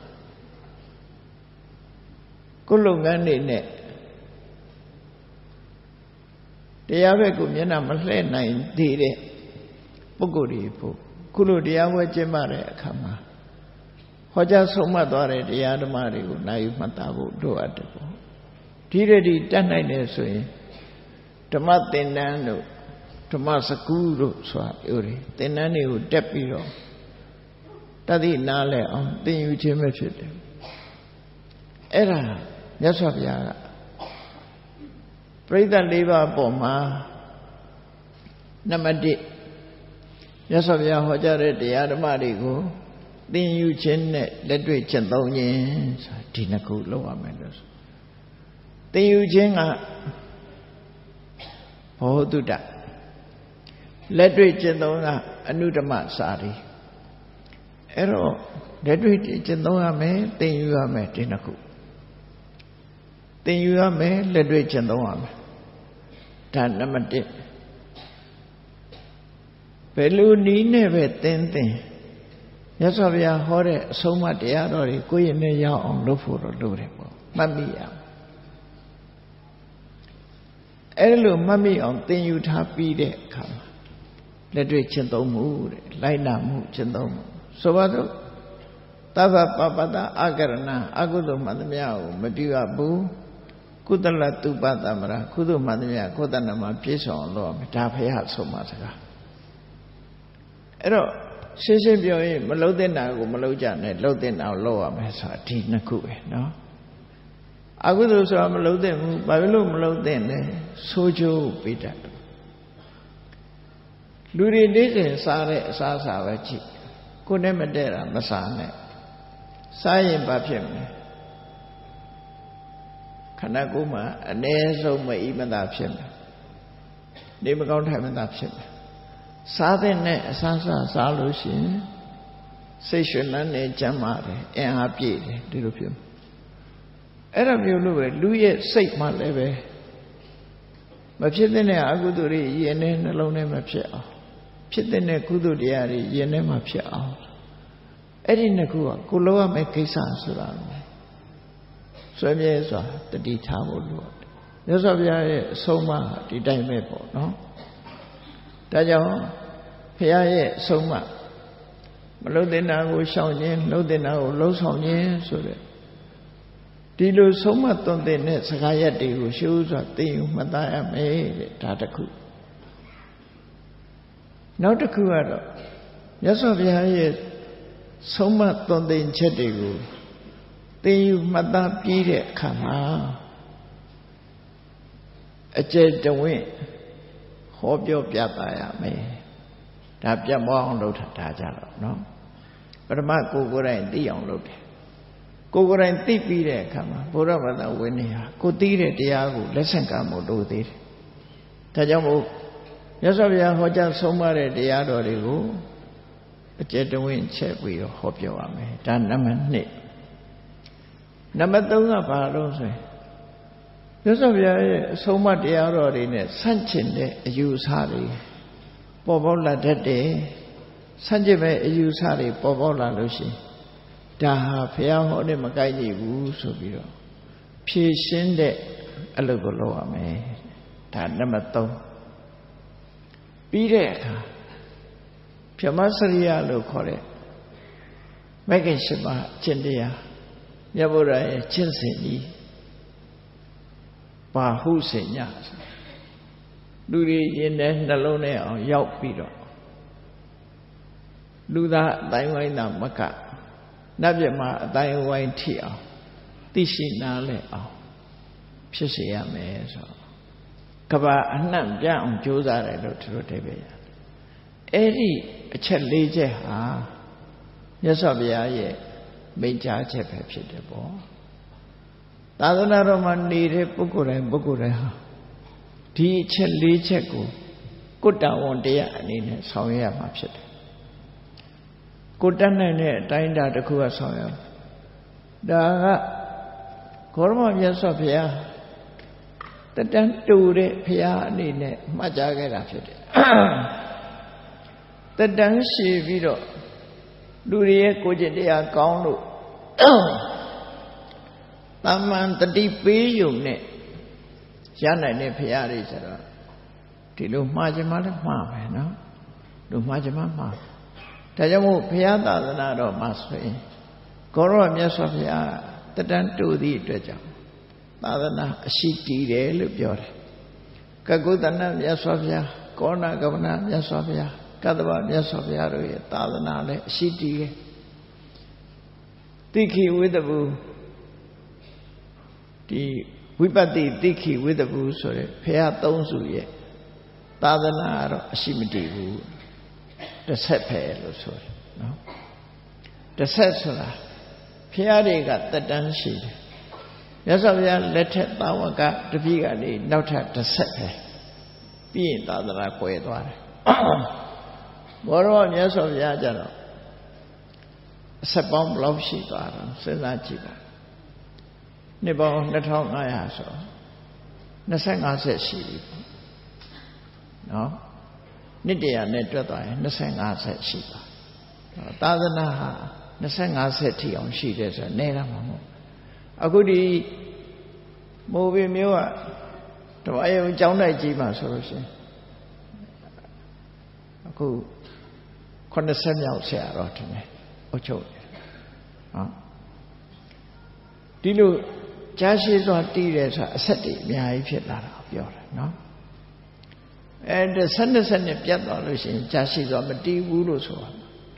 ကိုယ်လုပ်ငန်းတွေနဲ့တရားဘက်ကိုမျက်နှာမလှည့်နိုင်သေးတဲ့ပုဂ္ဂိုလ်တွေဖို့ခုလိုတရားဝဲကျင့်မှတဲ့အခါမှာဟောကြားဆုံးမသွားတဲ့တရားဓမ္မတွေကိုနာယူမှတ်သားဖို့လိုအပ်တယ်ပေါ့ဒီရည်ဒီတတ်နိုင်တယ်ဆိုရင်ဓမ္မသင်တန်းတို့ဓမ္မစကူးတို့ဆိုတာပြောတယ်သင်တန်းတွေကိုတက်ပြီးတော့တတိနားလဲအောင်သင်ယူခြင်းပဲဖြစ်တယ်အဲ့ဒါမြတ်စွာဘုရားကပရိသတ်လေးပါးပေါ်မှာနံပါတ်တစ်မြတ်စွာဘုရားဟောကြားတဲ့တရားဓမ္မတွေကိုသင်ယူခြင်းနဲ့လက်တွေ့ကျင့်သုံးခြင်းဆိုတာဒီနှစ်ခုလုပ်ရမယ်လို့သင်ယူခြင်းကဘောဓုတလက်တွေ့ကျင့်သုံးကအနုဓမ္မစာရီအဲ့တော့လက်တွေ့ကျင့်သုံးရမယ်သင်ယူရမယ်ဒီနှစ်ခုသင်ယူရမယ်လက်တွေ့ကျင့်သုံးရမယ်ဒါနံပါတ်တစ်ဘယ်လိုနည်းနဲ့ပဲသင်သင်မြတ်စွာဘုရားဟောတဲ့အဆုံးအမတရားတော်တွေကိုယ့်ရဲ့နဲ့ရောက်အောင်လုပ်ဖို့တော့လိုတယ်ပေါ့မှတ်မိရအောင်အဲ့လိုမှတ်မိအောင်သင်ယူထားပြီးတဲ့အခါမှာလက်တွေ့ကျင့်သုံးမှုတဲ့လိုက်နာမှုကျင့်သုံးမှုဆိုပါတော့သဗ္ဗပပတ္တအကရဏအကုသိုလ်မှန်သမျှကိုမပြုရဘူးကုသလတုပတမရာကုသိုလ်မှန်သမျှကိုယ်တဏ္ဍမှာပြည့်စုံအောင်လုပ်ရမယ်ဒါဘုရားဆုံးမစကားအဲ့တော့ရှင်းရှင်းပြောရင်မလုပ်တဲ့နာကိုမလုပ်ကြနဲ့လုပ်တဲ့နာကိုလုပ်ရမယ်ဆိုတာဒီနှစ်ခုပဲနော်အကုသိုလ်ဆိုတာမလုပ်တဲ့ဘူးဘာဖြစ်လို့မလုပ်တဲ့လဲဆိုးကျိုးပေးတတ်တယ်လူတွေနေ့စဉ်စားတဲ့အစားအစာပဲကြည့်ကိုယ်နဲ့မတည့်တာမစားနဲ့စားရင်ဘာဖြစ်မလဲခန္ဓာကိုယ်မှာအ ਨੇ ဆုံးမအီမသာဖြစ်မယ်နေမကောင်းထိုင်မသာဖြစ်မယ်စားတဲ့နဲ့အစားစားစားလို့ရှိရင်စိတ်ရွှင်လန်းနေကြမ်းပါတယ်အင်အားပြည့်တယ်ဒီလိုဖြစ်အဲ့ဒါမျိုးလို့ပဲလူရဲ့စိတ်မှလည်းပဲမဖြစ်တဲ့အကုသိုလ်တွေယင်နေနှလုံးထဲမှာဖြစ်အောင်ဖြစ်တဲ့ကုသိုလ်တရားတွေယင်ထဲမှာဖြစ်အောင်အဲ့ဒီနှစ်ခုကကိုလိုရမယ့်ကိစ္စဆိုတာဆွေးမြဲစွာတတိထားဖို့လိုတယ်မြတ်စွာဘုရားရဲ့အဆုံးအမဒီတိုင်းပဲပေါ့နော်ဒါကြောင့်ဘုရားရဲ့အဆုံးအမမလုံတဲ့နာကိုရှောင်ခြင်းလုံတဲ့နာကိုလှုံ့ဆော်ခြင်းဆိုတဲ့ဒီလိုဆုံးမသွန်သင်တဲ့စကားရပ်တွေကိုရှုစွာသိယူမှတ်သားရမယ်တဲ့ဒါတစ်ခုနောက်တစ်ခုကတော့မြတ်စွာဘုရားရဲ့ဆုံးမသွန်သင်ချက်တွေကိုသိယူမှတ်သားပြီးတဲ့အခါမှာအကျယ်တဝင့်ဟောပြောပြသရမယ်ဒါပြတ်မောအောင်လုပ်တာဒါကြတော့နော်ပထမကိုယ်ကိုယ်တိုင်သိအောင်လုပ်တယ်ကိုယ်ကိုယ်တိုင်သိပြီးတဲ့အခါမှာဘုရားဘာသာဝင်နေဟာကိုသိတဲ့တရားကိုလက်ဆင့်ကမ်းဖို့လိုသေးတယ်ဒါကြောင့်မို့မြတ်စွာဘုရားဟောကြားဆုံးမတဲ့တရားတော်တွေကိုအကျယ်တဝင့်ချက်ပြီးတော့ဟောပြောရမယ်ဒါနံပါတ်နှစ်နံပါတ်သုံးကဘာလို့ဆိုရင်မြတ်စွာဘုရားရဲ့အဆုံးအမတရားတော်တွေနဲ့ဆန့်ကျင်တဲ့အယူအဆတွေပေါ်ပေါက်လာတတ်တယ်ဆန့်ကျင်မဲ့အယူအဆတွေပေါ်ပေါက်လာလို့ရှိရင်ဒါဟာဘုရားဟောတဲ့မကိုက်ကြည့်ဘူးဆိုပြီးတော့ဖြေရှင်းတဲ့အလုပ်ကိုလုပ်ရမယ်ဒါနံပါတ်သုံးပြီးတဲ့အခါဗြဟ္မစရိယလို့ခေါ်တဲ့မဂ္ဂင်၈ပါးအကျင့်တရားမြတ်ဗုဒ္ဓရဲ့ကျင့်စဉ်ကြီးဘာဟုစင်ညလူတွေရင်ထဲနှလုံးထဲအောင်ရောက်ပြီးတော့လူသားအတိုင်းဝိုင်းသာမကနတ်မြတ်မှာအတိုင်းဝိုင်းထိအောင်သိရှိနားလည်အောင်ဖြစ်စေရမယ်ဆိုတော့ကဘာအနှံ့ပြန့်အောင်ကြိုးစားတယ်လို့သူတို့သိပဲရတယ်အဲ့ဒီအချက်၄ချက်ဟာမြတ်စွာဘုရားရဲ့မိန့်ကြားချက်ပဲဖြစ်တယ်ပေါ့သာသနာတော်မှာနေတဲ့ပုဂ္ဂိုလ်တိုင်းပုဂ္ဂိုလ်တိုင်းဟာဒီအချက်၄ချက်ကိုကုတ္တဝံတရားအနေနဲ့ဆောင်ရွက်ရမှာဖြစ်တယ်ကိုတတ်နိုင်တဲ့အတိုင်းအတာတစ်ခုကဆောင်ရွက်ဒါကဂေါရမမြတ်စွာဘုရားတတန်းတူတဲ့ဘုရားအနေနဲ့မှတ်ကြားခဲ့တာဖြစ်တယ်တတန်းရှိပြီးတော့လူတွေရဲ့ကိုယ်ကျင့်တရားကောင်းလို့တမန်တတိပေးယုံနဲ့ရနိုင်တဲ့ဘုရားတွေဆိုတော့ဒီလိုမှားကြမှာလည်းမှားပဲနော်လူမှားကြမှာမှားဒါကြောင့်မို့ဘုရားသာသနာတော်မှာဆိုရင်ဂေါရမမြတ်စွာဘုရားတတန်းတူသည့်အတွက်ကြောင့်သာသနာအရှိတည်တယ်လို့ပြောတယ်ကကုသနမြတ်စွာဘုရားကောဏကဗနမြတ်စွာဘုရားကတ္တဗမြတ်စွာဘုရားတို့ရဲ့သာသနာလည်းအရှိတည်တယ်တိခိဝိတ္တဘူဒီဝိပတ္တိတိခိဝိတ္တဘူဆိုတဲ့ဘုရားသုံးစုရဲ့သာသနာကတော့အရှိမတည်ဘူးတစ်ဆက်ပဲလို့ဆိုတယ်နော်တစ်ဆက်ဆိုတာဘုရားတွေကတက်တန်းရှိတယ်မြတ်စွာဘုရားလက်ထက်သာဝကတပည့်ကနေနောက်ထပ်တစ်ဆက်ပဲပြီးရင်သာသနာကွယ်သွားတယ်ဘောရောမြတ်စွာဘုရားကျတော့အဆက်ပေါင်းဘယ်လောက်ရှိသွားတာစဉ်းစားကြည့်ပါနှစ်ပေါင်းနှစ်ထောင်ငါးရာဆိုနှစ်ဆယ့်ငါးဆက်ရှိပြီနော်နှစ်တရာနဲ့တွက်သွားရင်နှစ်ဆယ့်ငါးဆက်ရှိပါသာသနာဟာနှစ်ဆယ့်ငါးဆက်ထိအောင်ရှိတယ်ဆိုတော့နဲတာမဟုတ်အခုဒီမိုးပင်မျိုးကတဝါရုံကျောင်းတိုက်ကြီးမှာဆိုလို့ရှိရင်အခုခုနှစ်ဆယ်မြောက်ဆရာတော်ထင်တယ်အုတ်ချုပ်တယ်နော်ဒီလိုကြားရှိစွာတည်တယ်ဆိုတာအဆက်တည်းအများကြီးဖြစ်လာတာပြောတယ်နော်အဲဒါဆက်နှစ်ဆက်နဲ့ပြတ်သွားလို့ရှိရင်ကြားရှိစွာမတည်ဘူးလို့ဆိုတာ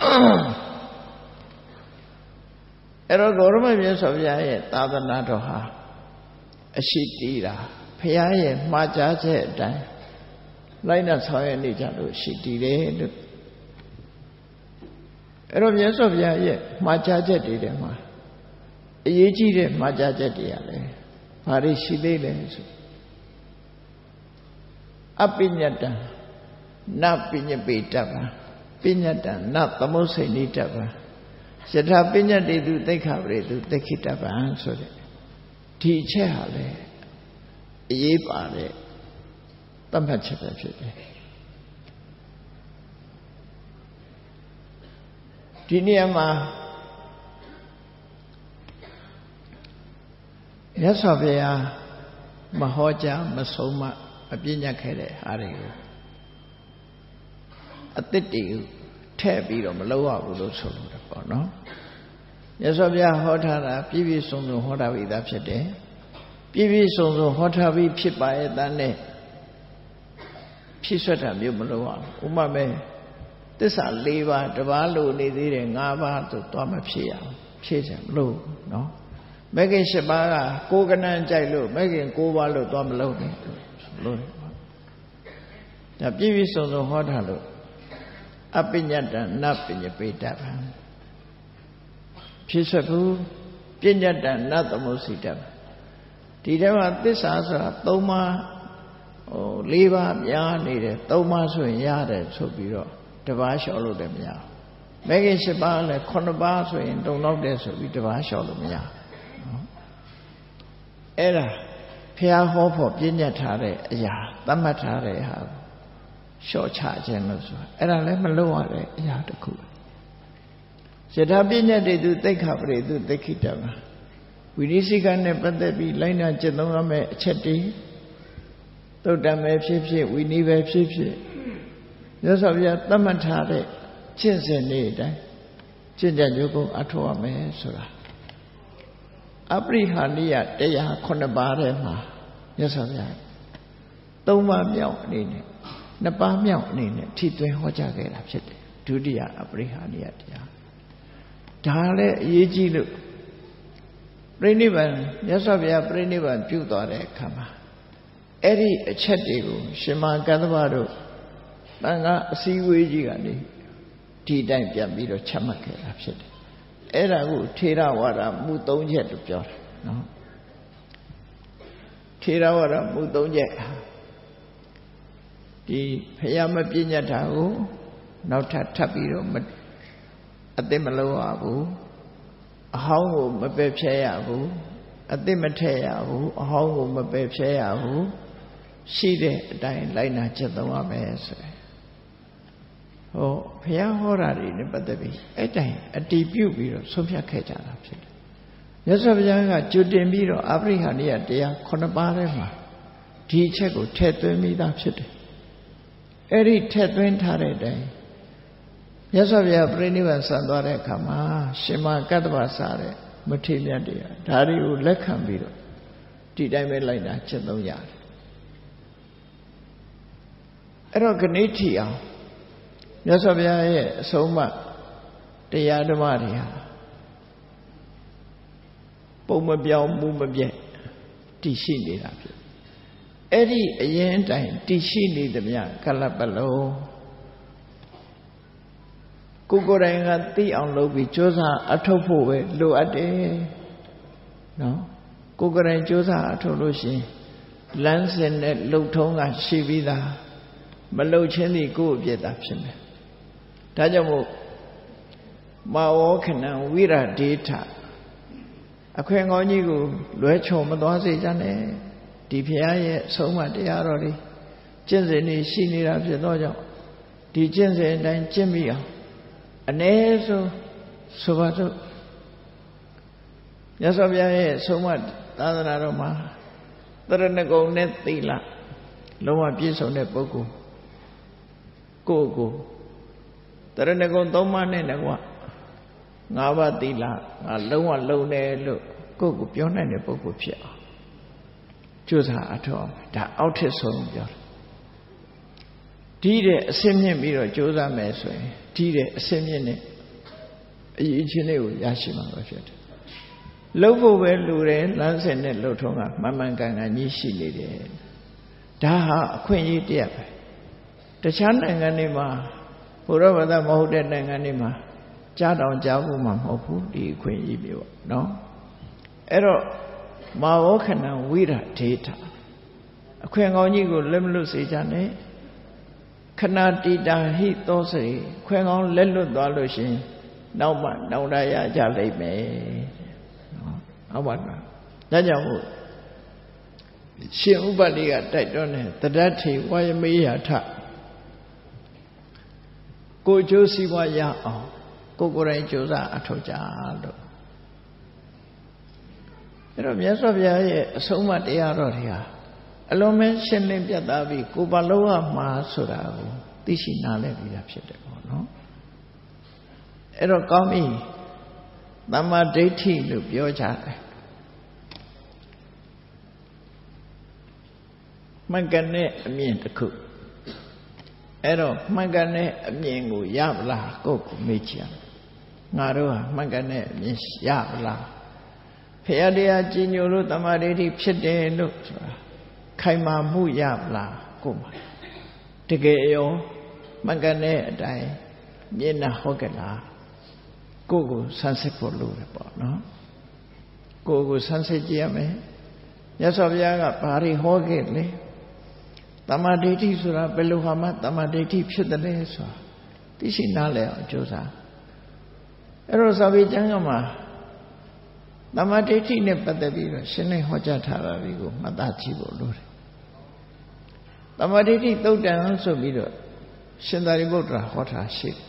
အဲ့တော့ဂေါရမမြတ်စွာဘုရားရဲ့သာသနာတော်ဟာအရှိတည်တာဘုရားရဲ့မှာကြားချက်အတိုင်းလိုက်နာဆောင်ရွက်နေကြလို့ရှိတည်တယ်လို့အဲ့တော့မြတ်စွာဘုရားရဲ့မှာကြားချက်တွေထဲမှာအရေးကြီးတဲ့မှာကြားချက်တွေရတယ်ဘာတွေရှိသေးလဲဆိုအပိညတံနပိညပေတ္တဗံပိညတံနသမုစိဏိတ္တဗံယထာပညတ်တေသူသိက္ခာပရိသူသိက္ခိတပံဆိုတဲ့ဒီအချက်ဟာလေအရေးပါတဲ့သတ်မှတ်ချက်ပဲဖြစ်တယ်ဒီနေရာမှာမြတ်စွာဘုရားမဟောကြားမဆုံးမအပြည့်ညတ်ခဲ့တဲ့ဟာတွေကိုအသစ်တွေထည့်ပြီးတော့မလုပ်ရဘူးလို့ဆိုလို့ပေါ့နော်မြတ်စွာဘုရားဟောထားတာပြည့်ပြည့်စုံစုံဟောထားပြီးသားဖြစ်တယ်ပြည့်ပြည့်စုံစုံဟောထားပြီးဖြစ်ပါရဲ့တန်းနဲ့ဖြည့်ဆွတ်တာမျိုးမလုပ်ရဘူးဥပမာမဲ့သစ္စာ၄ပါးတစ်ပါးလို့နေသေးတယ်၅ပါးသို့သွားမဖြစ်ရအောင်ဖြည့်ချင်မလို့နော်မဂ္ဂင်၈ပါးကကိုယ်ကနန်းကြိုက်လို့မဂ္ဂင်၉ပါးလို့သွားမလို့နဲ့လို့ဒါပြည့်ပြည့်စုံစုံဟောထားလို့အပညတံနပညပေတ္တဗံဖြည့်ဆွတ်ဘူးပညတံနသမုစိတ္တဗံဒီထဲမှာသစ္စာဆိုတာ၃ပါးဟို၄ပါးများနေတယ်၃ပါးဆိုရင်ရတယ်ဆိုပြီးတော့တပါးလျှော်လို့လည်းမရဘူးမဂ္ဂင်၈ပါးလည်း၉ပါးဆိုရင်တုံတော့တယ်ဆိုပြီးတပါးလျှော်လို့မရဘူးအဲ့ဒါဘုရားဟောဖို့ပြည့်ညတ်ထားတဲ့အရာသတ်မှတ်ထားတဲ့ဟာလျှော့ချခြင်းလို့ဆိုတာအဲ့ဒါလည်းမလုပ်ရတဲ့အရာတစ်ခုယထာပြည့်ညတ်တွေသူသိက္ခာပရိသူသိက္ခိတဗံဝိနည်းစိကနဲ့ပတ်သက်ပြီးလိုက်နာကျင့်သုံးရမယ့်အချက်တွေသုတ္တမဲဖြစ်ဖြစ်ဝိနည်းပဲဖြစ်ဖြစ်မြတ်စွာဘုရားသတ်မှတ်ထားတဲ့ကျင့်စဉ်တွေအတိုင်းကျင့်ကြံကြိုးကုန်းအထောက်ရမယ်ဆိုတာအပရိဟာနိယတရားခုနှစ်ပါးထဲမှာမြတ်စွာဘုရားသုံးပါးမြောက်အနေနဲ့နှစ်ပါးမြောက်အနေနဲ့ထိသွင်းဟောကြားခဲ့တာဖြစ်တယ်ဒုတိယအပရိဟာနိယတရားဒါလည်းအရေးကြီးလို့ပြိဋိဘံမြတ်စွာဘုရားပြိဋိဘံပြုသွားတဲ့အခါမှာအဲ့ဒီအချက်တွေကိုရှင်မကတ္တဗတို့တန်ခါအစည်းအဝေးကြီးကနေဒီတိုင်းပြန်ပြီးတော့ချမှတ်ခဲ့တာဖြစ်တယ်အဲ့ဒါကိုထေရဝါဒမူသုံးချက်လို့ပြောတယ်နော်ထေရဝါဒမူသုံးချက်ဒီဖယားမပြညတ်တာကိုနောက်ထပ်ထပ်ပြီးတော့အသိမလို့ရဘူးအဟောင်းကိုမပယ်ဖြဲရဘူးအသိမထည့်ရဘူးအဟောင်းကိုမပယ်ဖြဲရဘူးရှိတဲ့အတိုင်းလိုက်နာကျင့်သုံးရမယ်ဆိုရင်ဟောဘုရားဟောတာတွေနဲ့ပတ်သက်ပြီးအဲ့တိုင်းအတည်ပြုပြီးတော့ဆုံးဖြတ်ခဲ့ကြတာဖြစ်တယ်မြတ်စွာဘုရားကကြွတင်ပြီးတော့အပရိဟာနိယတရားခုနှစ်ပါးထဲမှာဒီအချက်ကိုထည့်သွင်းမိသားဖြစ်တယ်အဲ့ဒီထည့်သွင်းထားတဲ့အတိုင်းမြတ်စွာဘုရားပြိဋိဘံဆံသွားတဲ့အခါမှာရှင်မကတ္တဗစားတဲ့မထေရမြတ်တရားဒါတွေကိုလက်ခံပြီးတော့ဒီတိုင်းပဲလိုက်တာကျင့်သုံးရတယ်အဲ့တော့ခဏိထီအောင်မြတ်စွာဘုရားရဲ့အဆုံးအမတရားဓမ္မတွေဟာပုံမပြောင်းမှုမပြတ်တည်ရှိနေတာဖြစ်အဲ့ဒီအရင်အတိုင်းတည်ရှိနေသမျှကလပ်ပလုံးကိုကိုယ်တိုင်ကသိအောင်လုပ်ပြီးကြိုးစားအထောက်ဖို့ပဲလိုအပ်တယ်နော်ကိုယ်ကိုယ်တိုင်ကြိုးစားအထောက်လို့ရှိရင်လမ်းစဉ်နဲ့လှုပ်ထုံးကရှိပြီးသားမလှုပ်ချင်းသည်ကိုယ့်အပြစ်သာဖြစ်မယ်ဒါကြောင့်မို့မာဝခဏံဝိရဒေထအခွင့်ကောင်းကြီးကိုလွဲချော်မသွားစေကြနဲ့ဒီဘုရားရဲ့ဆုံးမတရားတော်တွေကျင့်စဉ်တွေရှိနေတာဖြစ်သောကြောင့်ဒီကျင့်စဉ်အတိုင်းကျင့်မိအောင်အ ਨੇ ဆုံးဆိုပါစို့မြတ်စွာဘုရားရဲ့ဆုံးမသာသနာတော်မှာတရဏဂုံနဲ့သီလလုံးဝပြည့်စုံတဲ့ပုဂ္ဂိုလ်ကိုယ့်ကိုတရဏဂုံသုံးပါးနဲ့ကွာငါးပါးသီလငါလုံးဝလုံးတယ်လို့ကိုယ့်ကိုပြောနိုင်တဲ့ပုဂ္ဂိုလ်ဖြစ်အောင်ကြိုးစားအထောက်ဒါအောက်ထစ်ဆုံးပြောတယ်ဒီတဲ့အစင်းမြင့်ပြီးတော့ကြိုးစားမယ်ဆိုရင်ဒီတဲ့အစင်းမြင့်နဲ့အရေးချင်းလေးကိုရရှိမှာပဲဖြစ်တယ်လှုပ်ဖို့ပဲလူတယ်လမ်းစဉ်နဲ့လှုပ်ထုံးကမှန်မှန်ကန်ကန်ကြီးရှိနေတယ်ဒါဟာအခွင့်အရေးတရားပဲတခြားနိုင်ငံတွေမှာဘုရားဘာသာမဟုတ်တဲ့နိုင်ငံတွေမှာကြားတောင်ကြားဖို့မှမဟုတ်ဘူးဒီအခွင့်အရေးမျိုးပေါ့နော်အဲ့တော့မာဝခဏဝိရဒေထအခွင့်ကောင်းကြီးကိုလက်မလွတ်စေကြနဲ့ခဏတိတာဟိသောစေခွင့်ကောင်းလက်လွတ်သွားလို့ရှင်နောက်မှနောက်ရရကြလိမ့်မယ်နော်ဟုတ်ပါလားဒါကြောင့်မို့ရှင်ဥပတိကတိုက်တွန်းတယ်တတ္ထေဝါယမေယထကိုကျိုးစီးပွားရအောင်ကိုကိုယ်တိုင်ကြိုးစားအထောက်ကြလို့အဲ့တော့မြတ်စွာဘုရားရဲ့အဆုံးအမတရားတော်တွေဟာအလုံးမဲရှင်းလင်းပြတ်သားပြီးကိုယ်ပါလုံးဝမှာဆိုတာကိုသိရှိနားလည်ပြီးတာဖြစ်တယ်ပေါ့နော်အဲ့တော့ကောင်းပြီသမ္မာဒိဋ္ဌိလို့ပြောကြတယ်မှန်ကန်တဲ့အမြင်တစ်ခုအဲ့တော့မှန်ကန်တဲ့အမြင်ကိုရပါလားကိုယ့်ကိုမေးကြည့်ငါတို့ဟာမှန်ကန်တဲ့အမြင်ရပါလားဖရာတရားကြီးညိုလို့သမ္မာဒိဋ္ဌိဖြစ်တယ်လို့ဆိုတာခိုင်မာမှုရပါလားကိုယ်မှာတကယ်ရောမှန်ကန်တဲ့အတိုင်းမျက်နှာဟုတ်ကဲ့လားကိုယ့်ကိုဆန်းစစ်ဖို့လိုတယ်ပေါ့နော်ကိုယ့်ကိုဆန်းစစ်ကြည့်ရမယ်မြတ်စွာဘုရားကဘာတွေဟောခဲ့လဲသမ္မာဒိဋ္ဌိဆိုတာဘယ်လိုဟာမှသမ္မာဒိဋ္ဌိဖြစ်တယ်လဲဆိုတာသိရှိနားလည်အောင်ကြိုးစားအဲ့တော့စာပေကျမ်းကမှာသမ္မာဒိဋ္ဌိနဲ့ပတ်သက်ပြီးတော့ရှင်းလင်းဟောကြားထားတာတွေကိုမှတ်သားကြည့်ဖို့လိုတယ်သမ္မာဒိဋ္ဌိသုတ်တံဆိုပြီးတော့ရှင်သာရိပုတ္တရာဟောထားရှိတယ်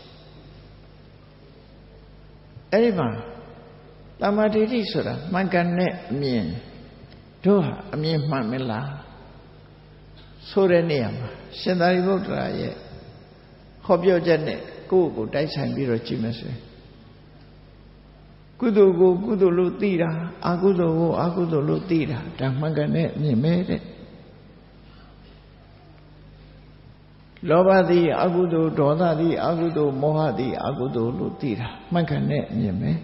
အဲ့ဒီမှာသမ္မာဒိဋ္ဌိဆိုတာမှန်ကန်တဲ့အမြင်တို့ဟာအမြင်မှန်မလားဆိုတဲ့နေရာမှာရှင်သာရိပုတ္တရာရဲ့ဟောပြောချက်နဲ့ကိုယ့်ကိုတိုက်ဆိုင်ပြီးတော့ကြည့်မယ်ဆိုရင်ကုသိုလ်ကိုကုသိုလ်လို့သိတာအကုသိုလ်ကိုအကုသိုလ်လို့သိတာဒါမှန်ကန်တဲ့အမြင်ပဲတဲ့လောဘသည်အကုသိုလ်ဒေါသသည်အကုသိုလ်မောဟသည်အကုသိုလ်လို့သိတာမှန်ကန်တဲ့အမြင်ပဲ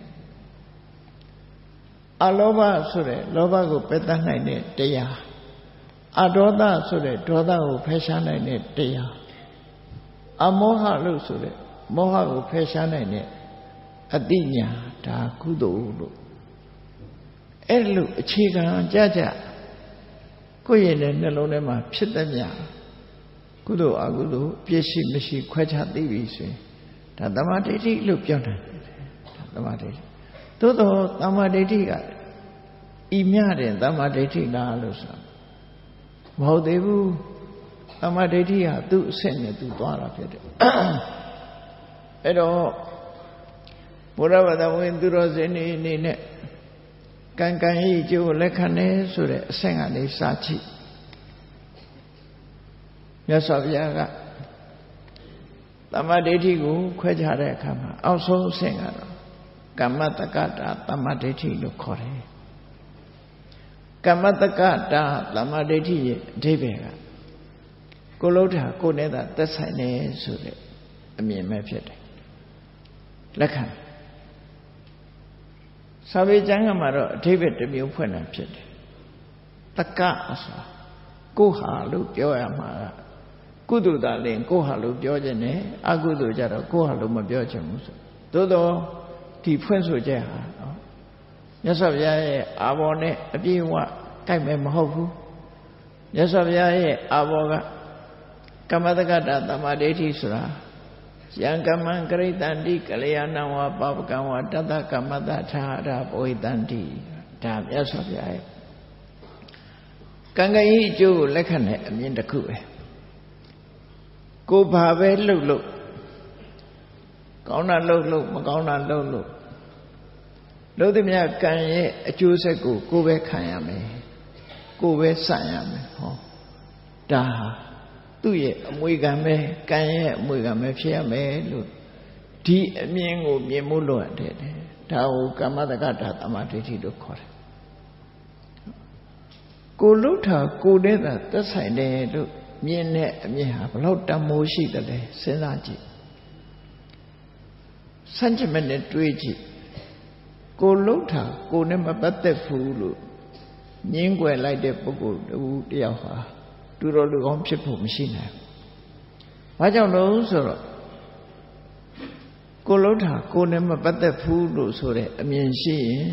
အလောဘဆိုတဲ့လောဘကိုပယ်တတ်နိုင်တဲ့တရားအဒေါသဆိုတဲ့ဒေါသကိုဖယ်ရှားနိုင်တဲ့တရားအမောဟလို့ဆိုတဲ့မောဟကိုဖယ်ရှားနိုင်တဲ့အတိညာဒါကုသိုလ်လို့အဲ့လိုအခြေခံကြကြကိုယ့်ရဲ့နှလုံးထဲမှာဖြစ်တဲ့မြကုသိုလ်အကုသိုလ်ပြည့်ရှိမရှိခွဲခြားသိပြီဆိုရင်ဒါသမာဓိဋ္ဌိလို့ပြောတယ်ဒါသမာဓိဋ္ဌိသို့တော့သမာဓိဋ္ဌိကဤမြတဲ့သမာဓိဋ္ဌိလားလို့ဆိုမဟုတ်သေးဘူးသမာဓိဋ္ဌိဟာသူ့အဆင့်နဲ့သူသွားတာဖြစ်တယ်အဲ့တော့ဘုရားဘာသာဝင်သူတော်စင်နေအနေနဲ့ကံကံဤကျိုးလက်ခံနေဆိုတဲ့အဆင့်ကနေစကြည့်မြတ်စွာဘုရားကသမာဓိဋ္ဌိကိုခွဲခြားတဲ့အခါမှာအောက်ဆုံးအဆင့်ကတော့ကမ္မတက္ကတာသမာဓိဋ္ဌိလို့ခေါ်တယ်ကမ္မတက္ကတာသမာဓိဋ္ဌိရဲ့အဓိပ္ပာယ်ကကိုလုံးတာကိုနဲ့သာသက်ဆိုင်နေဆိုတဲ့အမြင်ပဲဖြစ်တယ်လက်ခံစာပေကျမ်းကမှာတော့အဓိပ္ပာယ်တစ်မျိုးဖွင့်တာဖြစ်တယ်တက္ကဆိုတာကိုဟာလို့ပြောရမှာကကုသိုလ်သာလင်ကိုဟာလို့ပြောခြင်းနဲ့အကုသိုလ်ကြတော့ကိုဟာလို့မပြောချင်ဘူးဆိုသို့တော့ဒီဖွင့်ဆိုချက်ဟာနော်မြတ်စွာဘုရားရဲ့အာဘော်နဲ့အပြည့်အဝကိုက်မယ်မဟုတ်ဘူးမြတ်စွာဘုရားရဲ့အာဘော်ကကမ္မတက္ကတာသမာဓိဋ္ဌိဆိုတာယံကမ္မံကရိတန္တိကလျာဏဝါပပကံဝါတတကမ္မတထာရပေဝိတန္တိဒါမြတ်စွာဘုရားရဲ့ကံကံဤအကျိုးကိုလက်ခံတဲ့အမြင်တစ်ခုပဲကိုဘာပဲလှုပ်လို့ကောင်းတာလှုပ်လို့မကောင်းတာလှုပ်လို့လှုပ်သည်မြတ်ကံရဲ့အကျိုးဆက်ကိုကိုပဲခံရမယ်ကိုပဲဆန့်ရမယ်ဟောဒါဟာသူ့ရဲ့အမွေခံပဲကံရဲ့အမွေခံပဲဖြစ်ရမယ်လို့ဒီအမြင်ကိုမြင်မှုလို့ရတယ်ဒါကိုကမ္မတက္ကတာသမာဓိဋ္ဌိလို့ခေါ်တယ်ကိုလှုပ်တာကိုတည်းသာသက်ဆိုင်တယ်လို့မြင်တဲ့အမြင်ဟာဘလို့တမိုးရှိတယ်လဲစဉ်းစားကြည့်စัจ jit နဲ့တွေးကြည့်ကိုလှုပ်တာကိုနဲ့မပတ်သက်ဘူးလို့ငင်းွယ်လိုက်တဲ့ပုဂ္ဂိုလ်တူတယောက်ဟာတူတော်လူကောင်းဖြစ်ဖို့မရှိနိုင်ဘူး။ဘာကြောင့်လို့ဆိုတော့ကိုလှုပ်တာကိုနဲ့မပတ်သက်ဘူးလို့ဆိုတဲ့အမြင်ရှိရင်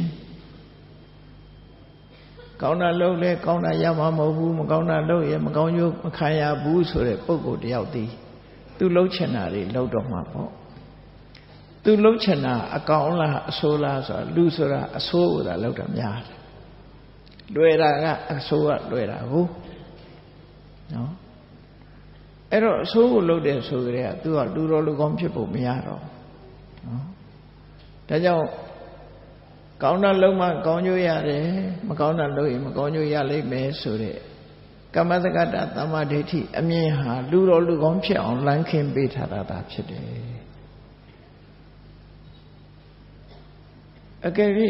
ကောင်းတာလုပ်လဲကောင်းတာရမှာမဟုတ်ဘူးမကောင်းတာလုပ်ရင်မကောင်းကျိုးမခံရဘူးဆိုတဲ့ပုဂ္ဂိုလ်တယောက်တည်းသူလှုပ်ချင်တာတွေလှုပ်တော့မှာပေါ့သူလှုပ်ချင်တာအကောင်လားအဆိုးလားဆိုတာလူဆိုတာအဆိုးကိုသာလှုပ်တာများတယ်လွယ်တာကအဆိုးကလွယ်တာဟုတ်နော်အဲ့တော့အဆိုးကိုလှုပ်တဲ့ဆိုကြတဲ့ကသူကလူတော်လူကောင်းဖြစ်ဖို့မရတော့နော်ဒါကြောင့်ကောင်းတာလုံးမှကောင်းကျိုးရတယ်မကောင်းတာလုပ်ရင်မကောင်းကျိုးရလိမ့်မယ်ဆိုတဲ့ကမ္မတက္ကတာသမာဓိဋ္ဌိအမြင်ဟာလူတော်လူကောင်းဖြစ်အောင်လမ်းခင်းပေးထားတာဖြစ်တယ်အကယ်၍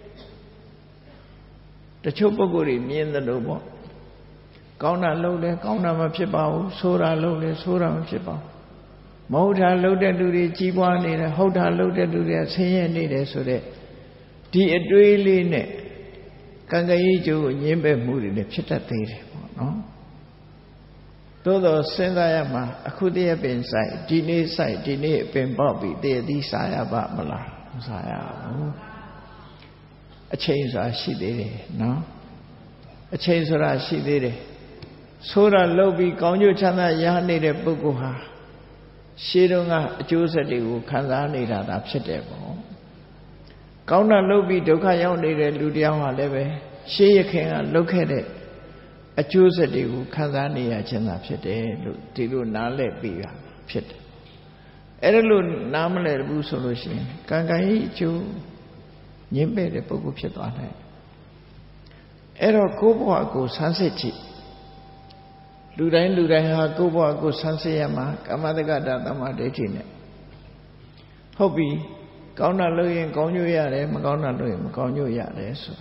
တချို့ပုဂ္ဂိုလ်တွေမြင်တယ်လို့ပေါ့ကောင်းတာလုပ်တယ်ကောင်းတာမဖြစ်ပါဘူးဆိုးတာလုပ်တယ်ဆိုးတာမဖြစ်ပါဘူးမဟုတ်တာလုပ်တဲ့လူတွေကြီးပွားနေတယ်ဟုတ်တာလုပ်တဲ့လူတွေဆင်းရဲနေတယ်ဆိုတဲ့ဒီအတွေးလေးနဲ့ကံကံကြီးကျိုးကိုညှင်းပယ်မှုတွေလည်းဖြစ်တတ်သေးတယ်ပေါ့နော်သို့တော့စဉ်းစားရမှာအခုတည်းပင်ဆိုင်ဒီနေ့ဆိုင်ဒီနေ့အပင်ပေါက်ပြီးတည်းသီးစားရပါမလားမစားရဘူးအချိန်ဆိုတာရှိသေးတယ်နော်အချိန်ဆိုတာရှိသေးတယ်ဆိုးတာလုပ်ပြီးကောင်းကျိုးချမ်းသာရနေတဲ့ပုဂ္ဂိုလ်ဟာရှေးတုန်းကအကျိုးဆက်တွေကိုခံစားနေတာဒါဖြစ်တယ်ပေါ့ကောင်းတာလုပ်ပြီးဒုက္ခရောက်နေတဲ့လူတယောက်ဟာလည်းပဲရှေးရခင်ကလုပ်ခဲ့တဲ့အကျိုးဆက်တွေကိုခံစားနေရခြင်းသာဖြစ်တယ်လို့ဒီလိုနားလည်ပြီးတာဖြစ်တယ်အဲ့ဒါလို့နားမလည်ဘူးဆိုလို့ရှိရင်ကံကံကြီးအကျိုးညှင်းပယ်တဲ့ပုဂ္ဂိုလ်ဖြစ်သွားနိုင်အဲ့တော့ကိုယ့်ဘဝကိုဆန်းစစ်ကြည့်လူတိုင်းလူတိုင်းဟာကိုယ့်ဘဝကိုဆန်းစစ်ရမှာကမ္မတက္ကတာသမာဓိဋ္ဌိနဲ့ဟုတ်ပြီကောင်းတာလုပ်ရင်ကောင်းကျိုးရတယ်မကောင်းတာလုပ်ရင်မကောင်းကျိုးရတယ်ဆို